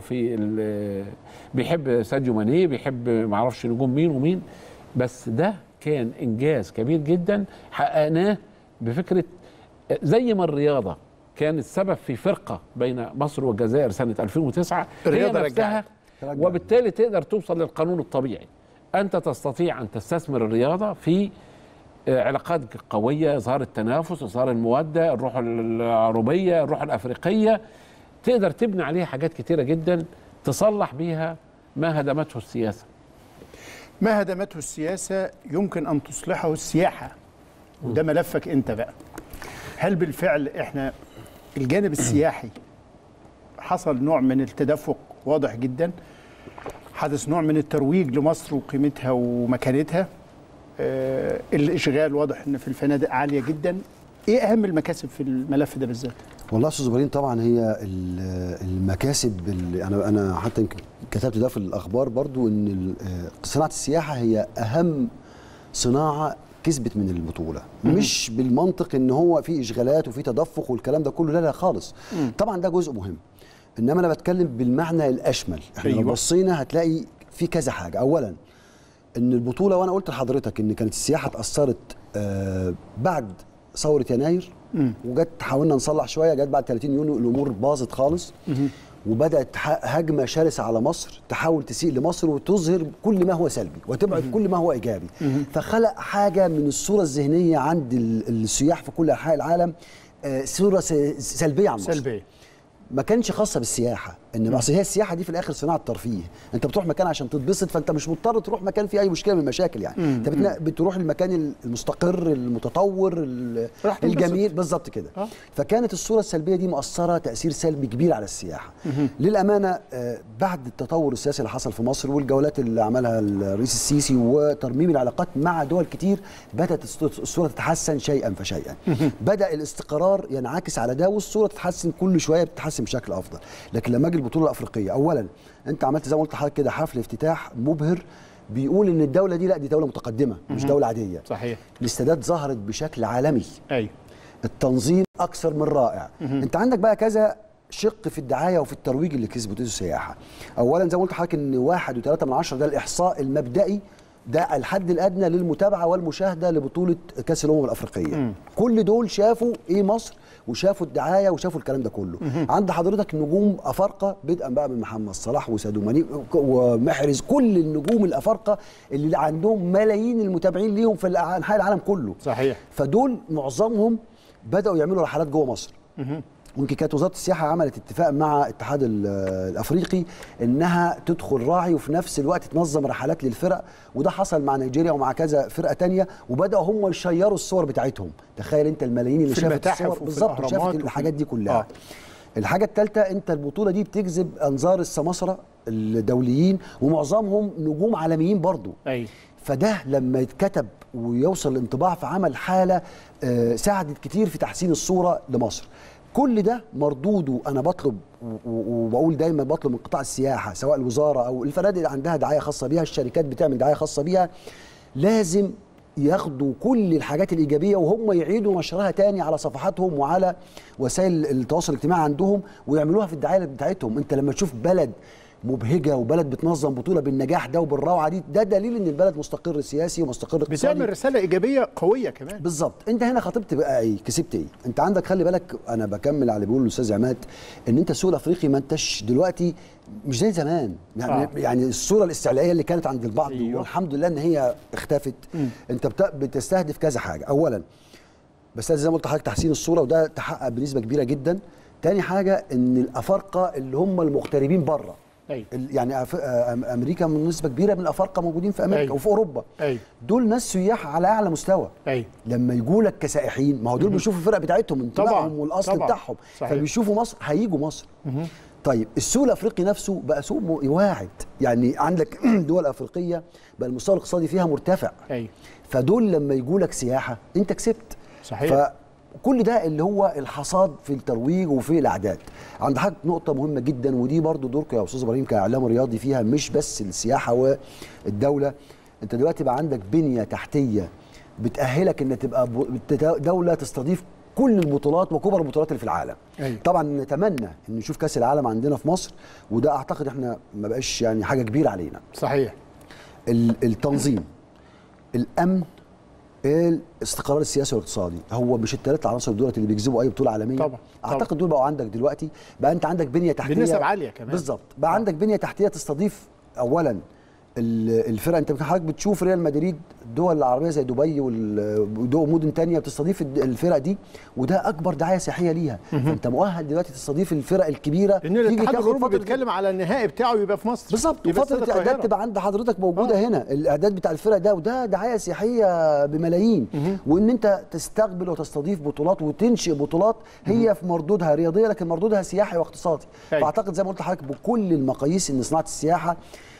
بيحب ساديو ماني، بيحب ما اعرفش نجوم مين ومين، بس ده كان انجاز كبير جدا حققناه بفكره زي ما الرياضه كان السبب في فرقه بين مصر والجزائر سنه 2009 هي نفسها، وبالتالي تقدر توصل للقانون الطبيعي. انت تستطيع ان تستثمر الرياضه في علاقات قويه، اظهار التنافس، اظهار الموده، الروح العربيه، الروح الافريقيه، تقدر تبني عليها حاجات كتيره جدا تصلح بيها ما هدمته السياسه. ما هدمته السياسه يمكن ان تصلحه السياحه، وده ملفك انت بقى. هل بالفعل احنا الجانب السياحي حصل نوع من التدفق واضح جدا، حدث نوع من الترويج لمصر وقيمتها ومكانتها، الاشغال واضح ان في الفنادق عاليه جدا، ايه اهم المكاسب في الملف ده بالذات؟ والله استاذ ابراهيم طبعا هي المكاسب اللي انا حتى كتبت ده في الاخبار برضو، ان صناعه السياحه هي اهم صناعه كسبت من البطوله، مش بالمنطق ان هو في اشغالات وفي تدفق والكلام ده كله، لا لا خالص. طبعا ده جزء مهم، انما انا بتكلم بالمعنى الاشمل. احنا لو بصينا هتلاقي في كذا حاجه. اولا ان البطوله، وانا قلت لحضرتك ان كانت السياحه اتاثرت بعد ثوره يناير، وجت حاولنا نصلح شويه، جت بعد 30 يونيو الامور باظت خالص، وبدات هجمه شرسه على مصر تحاول تسيء لمصر وتظهر كل ما هو سلبي وتبعد كل ما هو ايجابي. فخلق حاجه من الصوره الذهنيه عند السياح في كل انحاء العالم، صوره سلبيه عن مصر، سلبيه ما كانش خاصه بالسياحه. ان اصل هي السياحه دي في الاخر صناعه ترفيه، انت بتروح مكان عشان تتبسط، فانت مش مضطر تروح مكان فيه اي مشكله من المشاكل يعني. انت بتروح المكان المستقر المتطور الجميل بالظبط كده. فكانت الصوره السلبيه دي مؤثره تاثير سلبي كبير على السياحه. للامانه بعد التطور السياسي اللي حصل في مصر والجولات اللي عملها الرئيس السيسي وترميم العلاقات مع دول كتير، بدات الصوره تتحسن شيئا فشيئا. بدا الاستقرار ينعكس على ده، والصوره تتحسن كل شويه، بتتحسن بشكل افضل. لكن لما اجي البطوله الافريقيه، اولا انت عملت زي ما قلت لحضرتك كده حفل افتتاح مبهر بيقول ان الدوله دي لا دي دوله متقدمه مش دوله عاديه. صحيح. الاستادات ظهرت بشكل عالمي. ايوه. التنظيم اكثر من رائع. انت عندك بقى كذا شق في الدعايه وفي الترويج اللي كسبته السياحه. اولا زي ما قلت لحضرتك ان 1.3 ده الاحصاء المبدئي، ده الحد الادنى للمتابعه والمشاهده لبطوله كاس الامم الافريقيه. كل دول شافوا ايه مصر، وشافوا الدعايه وشافوا الكلام ده كله. عند حضرتك نجوم افارقه بدءا بقى من محمد صلاح وساديو ماني ومحرز، كل النجوم الافارقه اللي عندهم ملايين المتابعين ليهم في انحاء العالم كله. صحيح. فدول معظمهم بداوا يعملوا رحلات جوه مصر. ويمكن كانت وزاره السياحه عملت اتفاق مع الاتحاد الافريقي انها تدخل راعي وفي نفس الوقت تنظم رحلات للفرق، وده حصل مع نيجيريا ومع كذا فرقه تانية، وبداوا هم يشيروا الصور بتاعتهم. تخيل انت الملايين اللي شافت الصور بالظبط، شافت الحاجات دي كلها. الحاجه الثالثه، انت البطوله دي بتجذب انظار السماسره الدوليين ومعظمهم نجوم عالميين برضو. فده لما يتكتب ويوصل الانطباع في عمل حاله ساعدت كتير في تحسين الصوره لمصر. كل ده مردوده انا بطلب وبقول دايما بطلب من قطاع السياحه سواء الوزاره او الفنادق اللي عندها دعايه خاصه بيها، الشركات بتعمل دعايه خاصه بيها، لازم ياخدوا كل الحاجات الايجابيه وهم يعيدوا نشرها تاني على صفحاتهم وعلى وسائل التواصل الاجتماعي عندهم ويعملوها في الدعايه بتاعتهم. انت لما تشوف بلد مبهجه وبلد بتنظم بطوله بالنجاح ده وبالروعه دي، ده دليل ان البلد مستقر سياسي ومستقر اقتصادي، بتعمل رساله ايجابيه قويه كمان. بالظبط. انت هنا خاطبت بقى ايه؟ كسبت ايه؟ انت عندك خلي بالك، انا بكمل على اللي بيقوله الاستاذ عماد، ان انت السوق الافريقي ما انتش دلوقتي مش زي زمان يعني الصوره الاستعلائيه اللي كانت عند البعض والحمد لله ان هي اختفت. انت بتستهدف كذا حاجه. اولا بستهدف زي ما قلت لحضرتك تحسين الصوره، وده تحقق بنسبه كبيره جدا. تاني حاجه ان الافارقه اللي هم المغتربين بره، يعني امريكا من نسبه كبيره من الافارقه موجودين في امريكا وفي اوروبا، دول ناس سياح على اعلى مستوى. لما يجوا لك كسائحين، ما هو دول بيشوفوا الفرق بتاعتهم انتمائهم والاصل بتاعهم، فبيشوفوا مصر هيجوا مصر. طيب السوق الافريقي نفسه بقى سوق واعد، يعني عندك دول افريقيه بقى المستوى الاقتصادي فيها مرتفع، فدول لما يجوا لك سياحه انت كسبت. صحيح. كل ده اللي هو الحصاد في الترويج وفي الاعداد. عند حضرتك نقطه مهمه جدا، ودي برضو دورك يا استاذ ابراهيم كاعلام رياضي فيها، مش بس السياحه والدوله. انت دلوقتي بقى عندك بنيه تحتيه بتاهلك ان تبقى دوله تستضيف كل البطولات وكبر البطولات اللي في العالم. طبعا نتمنى ان نشوف كاس العالم عندنا في مصر، وده اعتقد احنا ما بقاش يعني حاجه كبيره علينا. صحيح. التنظيم، الامن، الاستقرار السياسي والاقتصادي، هو مش الثلاث عناصر دول اللي بيجذبوا اي بطوله عالميه. طبعا. اعتقد دول بقوا عندك دلوقتي، بقى انت عندك بنيه تحتيه بنسب عاليه كمان. بالظبط. بقى عندك بنيه تحتيه تستضيف اولا الفرق. انت حضرتك بتشوف ريال مدريد، الدول العربيه زي دبي ومدن ثانيه بتستضيف الفرق دي، وده اكبر دعايه سياحيه ليها. فانت مؤهل دلوقتي تستضيف الفرق الكبيره. لان الاتحاد الاوروبي بيتكلم على النهائي بتاعه يبقى في مصر بالظبط، وفتره الاعداد تبقى عند حضرتك موجوده هنا، الاعداد بتاع الفرق ده، وده دعايه سياحيه بملايين. وان انت تستقبل وتستضيف بطولات وتنشئ بطولات هي في مردودها رياضيه لكن مردودها سياحي واقتصادي. فاعتقد زي ما قلت لحضرتك بكل المقاييس ان صناعه السياحه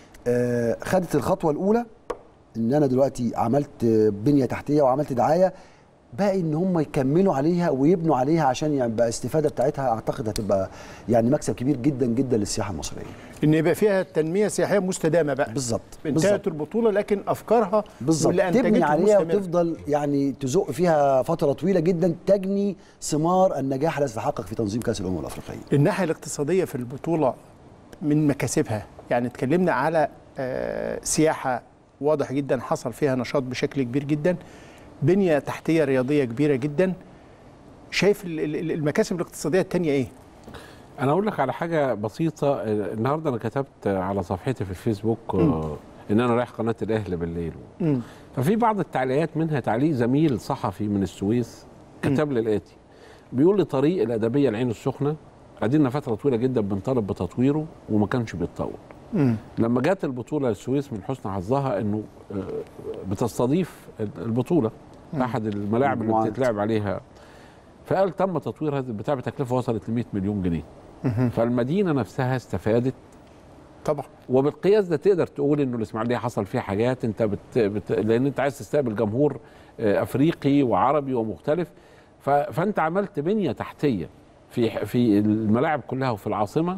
خدت الخطوه الاولى، ان انا دلوقتي عملت بنيه تحتيه وعملت دعايه، باقي ان هم يكملوا عليها ويبنوا عليها عشان يبقى الاستفاده بتاعتها. اعتقد هتبقى يعني مكسب كبير جدا جدا للسياحه المصريه، ان يبقى فيها تنميه سياحيه مستدامه بقى. بالظبط. انتهت البطوله لكن افكارها واللي تبني عليها وتفضل يعني تزق فيها فتره طويله جدا، تجني ثمار النجاح الذي تحقق في تنظيم كاس الامم الافريقيه. الناحيه الاقتصاديه في البطوله من مكاسبها، يعني اتكلمنا على سياحه واضح جدا حصل فيها نشاط بشكل كبير جدا، بنيه تحتيه رياضيه كبيره جدا. شايف المكاسب الاقتصاديه الثانيه ايه؟ انا اقول لك على حاجه بسيطه. النهارده انا كتبت على صفحتي في الفيسبوك ان انا رايح قناه الاهلي بالليل، ففي بعض التعليقات منها تعليق زميل صحفي من السويس كتب لي الاتي، بيقول لي طريق الادبيه العين السخنه قعدنا فتره طويله جدا بنطالب بتطويره وما كانش بيتطور. لما جت البطوله للسويس من حسن حظها انه بتستضيف البطوله احد الملاعب اللي بتتلعب عليها، فقال تم تطوير هذه البتاع بتكلفه وصلت ل 100 مليون جنيه. فالمدينه نفسها استفادت طبعا، وبالقياس ده تقدر تقول انه الاسماعيليه حصل فيه حاجات انت لان انت عايز تستقبل جمهور افريقي وعربي ومختلف، فانت عملت بنيه تحتيه في الملاعب كلها وفي العاصمه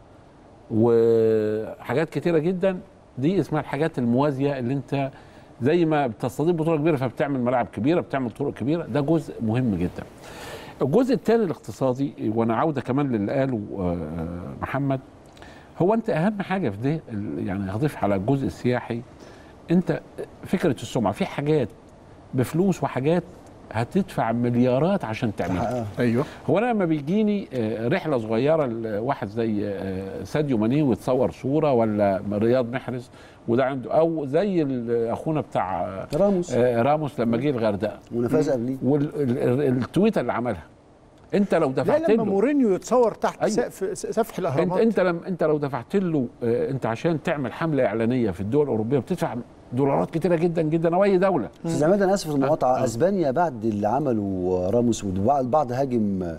وحاجات كتيره جدا. دي اسمها الحاجات الموازيه اللي انت زي ما بتستضيف بطوله كبيره فبتعمل ملاعب كبيره، بتعمل طرق كبيره، ده جزء مهم جدا. الجزء الثاني الاقتصادي، وانا عوده كمان للي قاله محمد، هو انت اهم حاجه في ده يعني هضيف على الجزء السياحي، انت فكره السمعه، في حاجات بفلوس وحاجات هتدفع مليارات عشان تعملها. ايوه. هو انا لما بيجيني رحله صغيره لواحد زي ساديو ماني وتصور صوره، ولا رياض محرز وده عنده، او زي اخونا بتاع راموس لما جه الغردقه ونفاز قبليه، والتويته اللي عملها، انت لو دفعت له لما مورينيو يتصور تحت سفح الاهرامات، انت لو دفعت له انت عشان تعمل حمله اعلانيه في الدول الاوروبيه بتدفع دولارات كتيره جدا جدا، او اي دوله. استاذ عماد انا اسف في المقاطعه، اسبانيا بعد اللي عمله راموس والبعض هاجم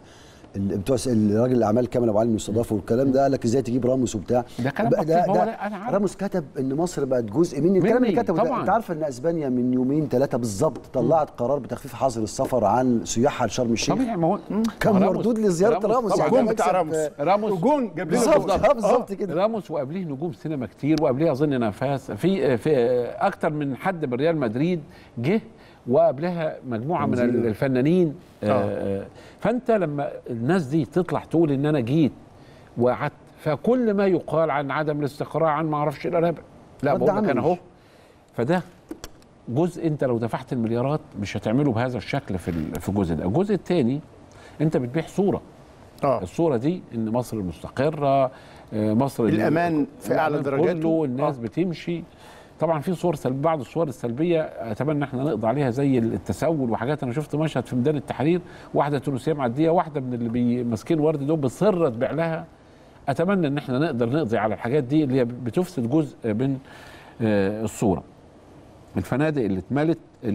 بتوع راجل الاعمال كامل ابو علي استضافه والكلام ده، قال لك ازاي تجيب راموس وبتاع. ده كلام مكتوب. هو لا انا عارف راموس كتب ان مصر بقت جزء من الكلام اللي كتبه ده. انت عارف ان اسبانيا من يومين 3 بالظبط طلعت قرار بتخفيف حظر السفر عن سياحها لشرم الشيخ. طبيعي، ما هو كان مردود لزياره راموس. الجون بتاع راموس جون جاب لنا بالظبط كده. راموس وقبليه نجوم سينما كتير، وقبليه اظن نفاس في اكتر من حد بريال مدريد جه، وقبلها مجموعه من الفنانين. فانت لما الناس دي تطلع تقول ان انا جيت وقعدت، فكل ما يقال عن عدم الاستقرار، عن ما اعرفش ايه الارهاب، لا بقول لك انا اهو. فده جزء انت لو دفعت المليارات مش هتعمله بهذا الشكل في الجزء ده. الجزء الثاني انت بتبيع صوره. الصوره دي ان مصر مستقره، مصر الامان في اعلى درجاته، الناس بتمشي. طبعا في صور سلبيه، بعض الصور السلبيه اتمنى ان احنا نقضي عليها زي التسول وحاجات. انا شفت مشهد في ميدان التحرير، واحده تونسيه معديه، واحده من اللي ماسكين ورد دول بتصر تبيع لها. اتمنى ان احنا نقدر نقضي على الحاجات دي اللي هي بتفسد جزء من الصوره. الفنادق اللي اتملت،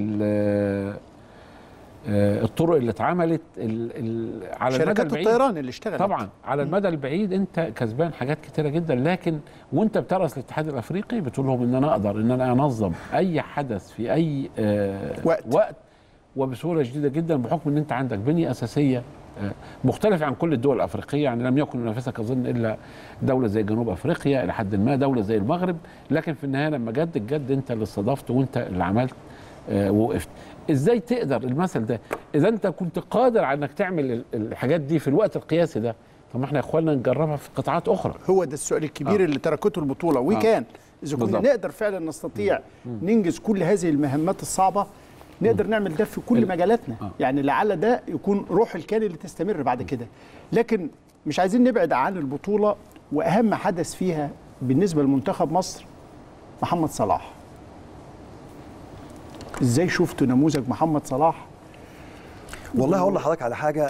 الطرق اللي اتعملت، على المدى البعيد الطيران اللي اشتغلت طبعا على المدى البعيد انت كسبان حاجات كتيره جدا. لكن وانت بترأس الاتحاد الافريقي بتقول لهم ان انا اقدر ان انا انظم اي حدث في اي وقت وبسهوله شديده جدا، بحكم ان انت عندك بنيه اساسيه مختلفه عن كل الدول الافريقيه. يعني لم يكن ينافسك اظن الا دوله زي جنوب افريقيا، الى حد ما دوله زي المغرب، لكن في النهايه لما جد الجد انت اللي استضفت وانت اللي عملت ووقفت. ازاي تقدر المثل ده اذا انت كنت قادر على انك تعمل الحاجات دي في الوقت القياسي ده؟ طب ما احنا يا اخوانا نجربها في قطاعات اخرى. هو ده السؤال الكبير اللي تركته البطوله. وكان اذا كنا نقدر فعلا نستطيع ننجز كل هذه المهمات الصعبه، نقدر نعمل ده في كل مجالاتنا. يعني لعل ده يكون روح الكيان اللي تستمر بعد كده. لكن مش عايزين نبعد عن البطوله، واهم حدث فيها بالنسبه لمنتخب مصر محمد صلاح. ازاي شفتوا نموذج محمد صلاح؟ والله هقول لحضرتك على حاجه.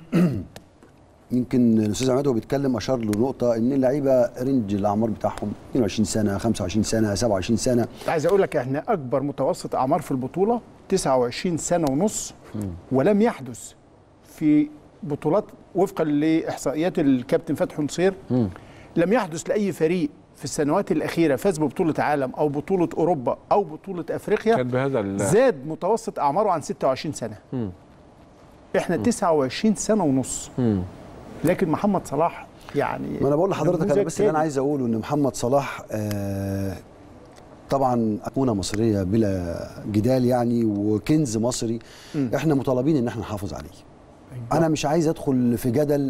يمكن الاستاذ عماد وهو بيتكلم اشار لنقطه ان اللعيبه رينج الاعمار بتاعهم 22 سنه، 25 سنه، 27 سنه. عايز اقول لك احنا اكبر متوسط اعمار في البطوله 29 سنه ونص، ولم يحدث في بطولات وفقا لاحصائيات الكابتن فتحي نصير، لم يحدث لاي فريق في السنوات الأخيرة فاز ببطولة عالم أو بطولة أوروبا أو بطولة أفريقيا كان بهذا زاد متوسط أعماره عن 26 سنة. إحنا 29 سنة ونص. لكن محمد صلاح يعني ما أنا بقول لحضرتك أنا بس اللي أنا عايز أقوله إن محمد صلاح طبعا أيقونة مصرية بلا جدال يعني، وكنز مصري. إحنا مطالبين إن إحنا نحافظ عليه. أنا مش عايز أدخل في جدل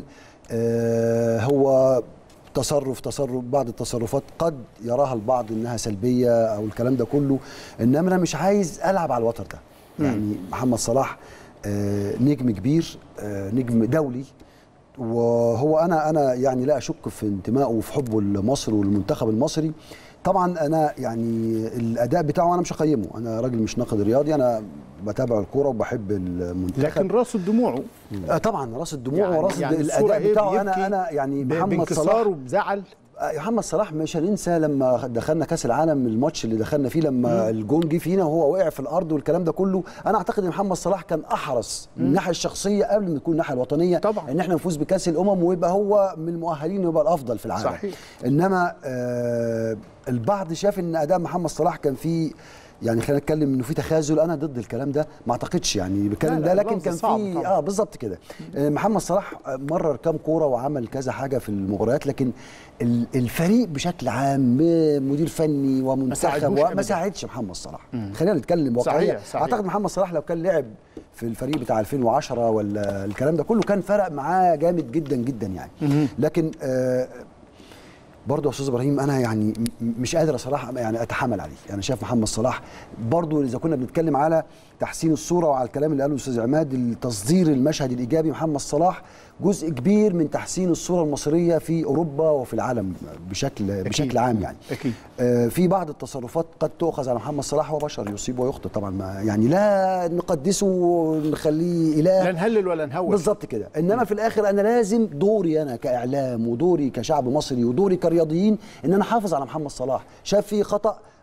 هو تصرف بعض التصرفات قد يراها البعض انها سلبيه او الكلام ده كله، انما انا مش عايز العب على الوتر ده. يعني محمد صلاح نجم كبير، نجم دولي، وهو انا يعني لا اشك في انتمائه وفي حبه لمصر والمنتخب المصري. طبعا انا يعني الاداء بتاعه انا مش هقيمه، انا راجل مش ناقد رياضي، انا بتابع الكوره وبحب المنتخب، لكن راس دموعه طبعا راس الدموع وراس الاداء بتاعه. انا يعني محمد صلاح بزعل. محمد صلاح مش هننسى لما دخلنا كاس العالم، الماتش اللي دخلنا فيه لما الجون جه فينا وهو وقع في الارض والكلام ده كله. انا اعتقد ان محمد صلاح كان احرص من الناحيه الشخصيه قبل ما تكون الناحيه الوطنيه طبعا ان احنا نفوز بكاس الامم ويبقى هو من المؤهلين ويبقى الافضل في العالم. صحيح. انما البعض شاف ان اداء محمد صلاح كان فيه يعني خلينا نتكلم انه في تخاذل. انا ضد الكلام ده، ما اعتقدش يعني بالكلام ده، لكن كان في بالظبط كده. محمد صلاح مرر كام كوره وعمل كذا حاجه في المباريات، لكن الفريق بشكل عام مدير فني ومنتخب ما ساعدش محمد صلاح. خلينا نتكلم واقعيا. اعتقد محمد صلاح لو كان لعب في الفريق بتاع 2010 ولا الكلام ده كله كان فرق معاه جامد جدا جدا يعني. لكن برضه يا استاذ ابراهيم انا يعني مش قادر صراحه يعني اتحمل عليه. انا شايف محمد صلاح برضه اذا كنا بنتكلم على تحسين الصوره وعلى الكلام اللي قاله الاستاذ عماد، تصدير المشهد الايجابي، محمد صلاح جزء كبير من تحسين الصوره المصريه في اوروبا وفي العالم بشكل عام يعني. أكيد. في بعض التصرفات قد تؤخذ على محمد صلاح، هو بشر يصيب ويخطئ طبعا، ما يعني لا نقدسه ونخليه اله، لا نهلل ولا نهوش بالظبط كده. انما في الاخر انا لازم دوري انا كاعلام ودوري كشعب مصري ودوري كرياضيين ان انا احافظ على محمد صلاح. شاف فيه خطأ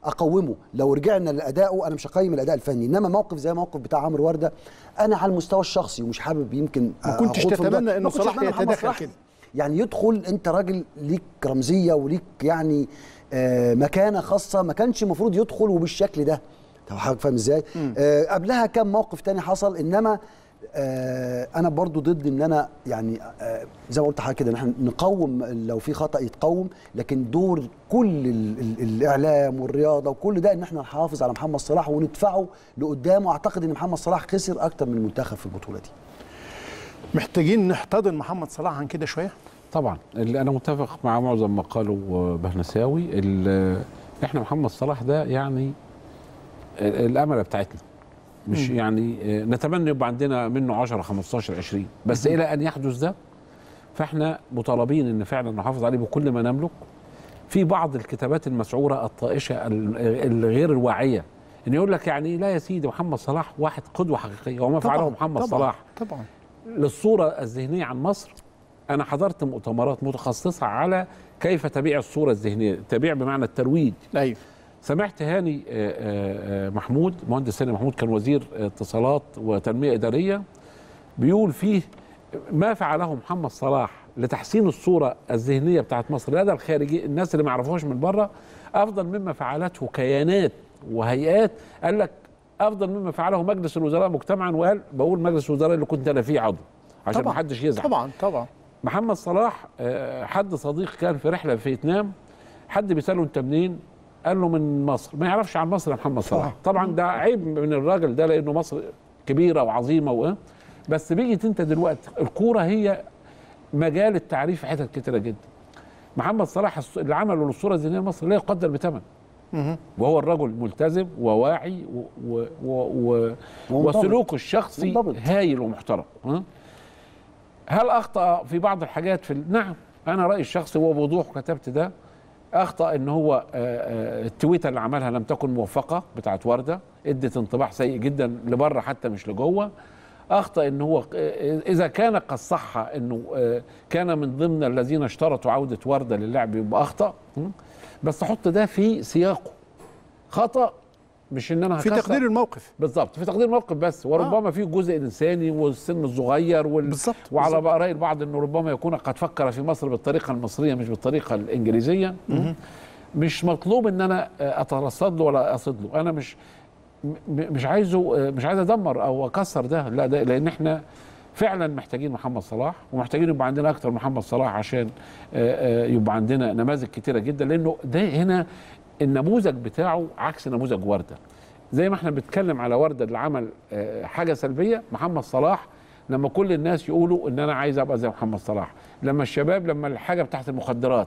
اقومه. لو رجعنا لادائه انا مش هقيم الاداء الفني، انما موقف زي موقف بتاع عمرو ورده انا على المستوى الشخصي ومش حابب يمكن ما كنتش تتمنى انه صلاح يتدخل كده، يعني يدخل. انت راجل ليك رمزيه وليك يعني مكانه خاصه، ما كانش المفروض يدخل وبالشكل ده. طب حضرتك فاهم ازاي؟ قبلها كان موقف تاني حصل، انما انا برضو ضد ان انا يعني زي ما قلت حضرتك كده ان احنا نقوم لو في خطا يتقوم، لكن دور كل الاعلام والرياضه وكل ده ان احنا نحافظ على محمد صلاح وندفعه لقدام. واعتقد ان محمد صلاح خسر اكتر من المنتخب في البطوله دي. محتاجين نحتضن محمد صلاح عن كده شويه. طبعا اللي انا متفق مع معظم ما قاله بهنساوي. احنا محمد صلاح ده يعني الامله بتاعتنا، مش يعني نتمنى يبقى عندنا منه 10 15 20 بس الى ان يحدث ده فاحنا مطالبين ان فعلا نحافظ عليه بكل ما نملك. في بعض الكتابات المسعوره الطائشه الغير الواعيه ان يقول لك يعني لا يا سيدي محمد صلاح واحد قدوه حقيقيه، وما فعله محمد صلاح طبعا للصوره الذهنيه عن مصر. انا حضرت مؤتمرات متخصصه على كيف تبيع الصوره الذهنيه، تبيع بمعنى الترويج. ايوه سمعت هاني محمود، مهندس هاني محمود كان وزير اتصالات وتنميه اداريه، بيقول فيه ما فعله محمد صلاح لتحسين الصوره الذهنيه بتاعت مصر لدى الخارجي، الناس اللي ما يعرفوهاش من بره، افضل مما فعلته كيانات وهيئات. قال لك افضل مما فعله مجلس الوزراء مجتمعا، وقال بقول مجلس الوزراء اللي كنت انا فيه عضو عشان ما حدش يزعل. طبعا محمد صلاح حد صديق كان في رحله في فيتنام، حد بيساله انت منين؟ قال له من مصر. ما يعرفش عن مصر يا محمد صلاح. طبعا ده عيب من الراجل ده لانه مصر كبيره وعظيمه بس بيجي انت دلوقتي الكوره هي مجال التعريف في حتت كتيره جدا. محمد صلاح اللي عمله للصوره الذهنيه لمصر لا يقدر بثمن، وهو الرجل ملتزم وواعي وسلوكه الشخصي هايل ومحترم. هل اخطا في بعض الحاجات نعم، انا رايي الشخصي وبوضوح كتبت ده، اخطا ان هو التويته اللي عملها لم تكن موفقه بتاعت ورده، ادت انطباع سيء جدا لبره حتى مش لجوه. اخطا ان هو اذا كان قد صح انه كان من ضمن الذين اشترطوا عوده ورده للعب يبقى اخطا، بس احط ده في سياقه. خطا مش ان انا في تقدير الموقف، بالظبط في تقدير الموقف بس، وربما في جزء انساني والسن الصغير وعلى راي البعض انه ربما يكون قد فكر في مصر بالطريقه المصريه مش بالطريقه الانجليزيه. مش مطلوب ان انا اترصد له ولا اصد له، انا مش عايز ادمر او اكسر ده، لا، ده لان احنا فعلا محتاجين محمد صلاح، ومحتاجين يبقى عندنا اكتر محمد صلاح عشان يبقى عندنا نماذج كتيره جدا، لانه ده هنا النموذج بتاعه عكس نموذج ورده. زي ما احنا بنتكلم على ورده اللي عمل حاجه سلبيه، محمد صلاح لما كل الناس يقولوا ان انا عايز ابقى زي محمد صلاح، لما الشباب لما الحاجه بتاعت المخدرات،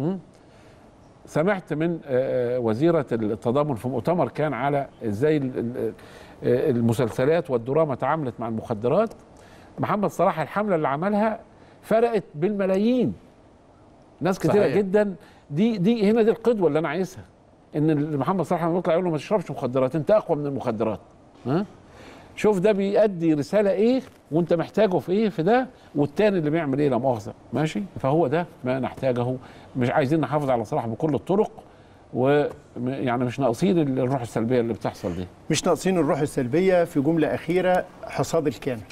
سمعت من وزيره التضامن في مؤتمر كان على ازاي المسلسلات والدراما تعاملت مع المخدرات. محمد صلاح الحمله اللي عملها فرقت بالملايين، ناس كتيره جدا. دي هنا دي القدوه اللي انا عايزها، ان محمد صلاح لما يطلع يقول له ما تشربش مخدرات، انت اقوى من المخدرات. شوف ده بيأدي رساله ايه وانت محتاجه في ايه في ده، والتاني اللي بيعمل ايه لا مؤاخذه، ماشي. فهو ده ما نحتاجه، مش عايزين نحافظ على صلاح بكل الطرق، ويعني مش ناقصين الروح السلبيه اللي بتحصل دي، مش ناقصين الروح السلبيه. في جمله اخيره، حصاد الكامل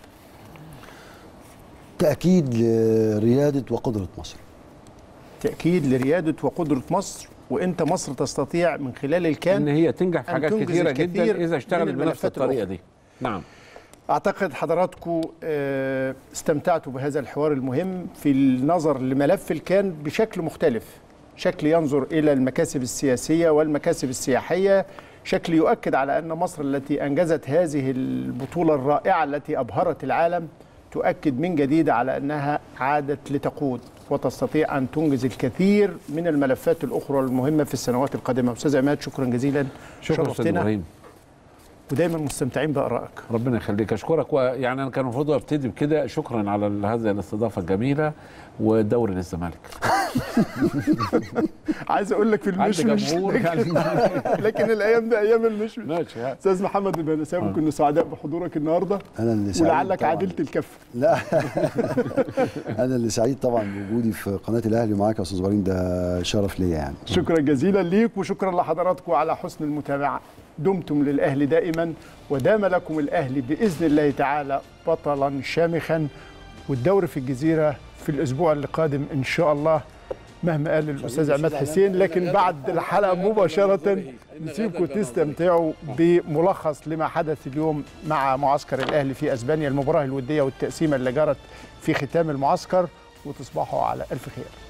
تاكيد لرياده وقدره مصر، تأكيد لريادة وقدرة مصر، وانت مصر تستطيع من خلال الكان ان هي تنجح في حاجات كثيره جدا اذا اشتغلت بنفس الطريقه دي. نعم. اعتقد حضراتكم استمتعتوا بهذا الحوار المهم في النظر لملف الكان بشكل مختلف، شكل ينظر الى المكاسب السياسيه والمكاسب السياحيه، شكل يؤكد على ان مصر التي انجزت هذه البطوله الرائعه التي ابهرت العالم تؤكد من جديد على أنها عادت لتقود وتستطيع أن تنجز الكثير من الملفات الأخرى المهمة في السنوات القادمة. أستاذ عماد شكرا جزيلا، شكرا أستاذ إبراهيم، ودايما مستمتعين بآرائك. ربنا يخليك، أشكرك. ويعني أنا كان المفروض أبتدي بكده، شكرا على هذه الاستضافة الجميلة ودوري للزمالك. عايز اقول لك في المشمش لكن الايام دي ايام المشمش. ماشي. استاذ محمد البنساوي كنا سعداء بحضورك النهارده. انا اللي سعيد ولعلك عدلت الكفه. لا انا اللي سعيد طبعا بوجودي في قناه الاهلي ومعاك يا استاذ ابراهيم، ده شرف ليا يعني. شكرا جزيلا ليك وشكرا لحضراتكم على حسن المتابعه. دمتم للاهلي دائما ودام لكم الاهلي باذن الله تعالى بطلا شامخا، والدوري في الجزيره في الاسبوع اللي قادم ان شاء الله مهما قال الاستاذ عماد حسين. لكن بعد الحلقه مباشره نسيبكم تستمتعوا بملخص لما حدث اليوم مع معسكر الاهلي في اسبانيا، المباراه الوديه والتقسيمه اللي جرت في ختام المعسكر، وتصبحوا على الف خير.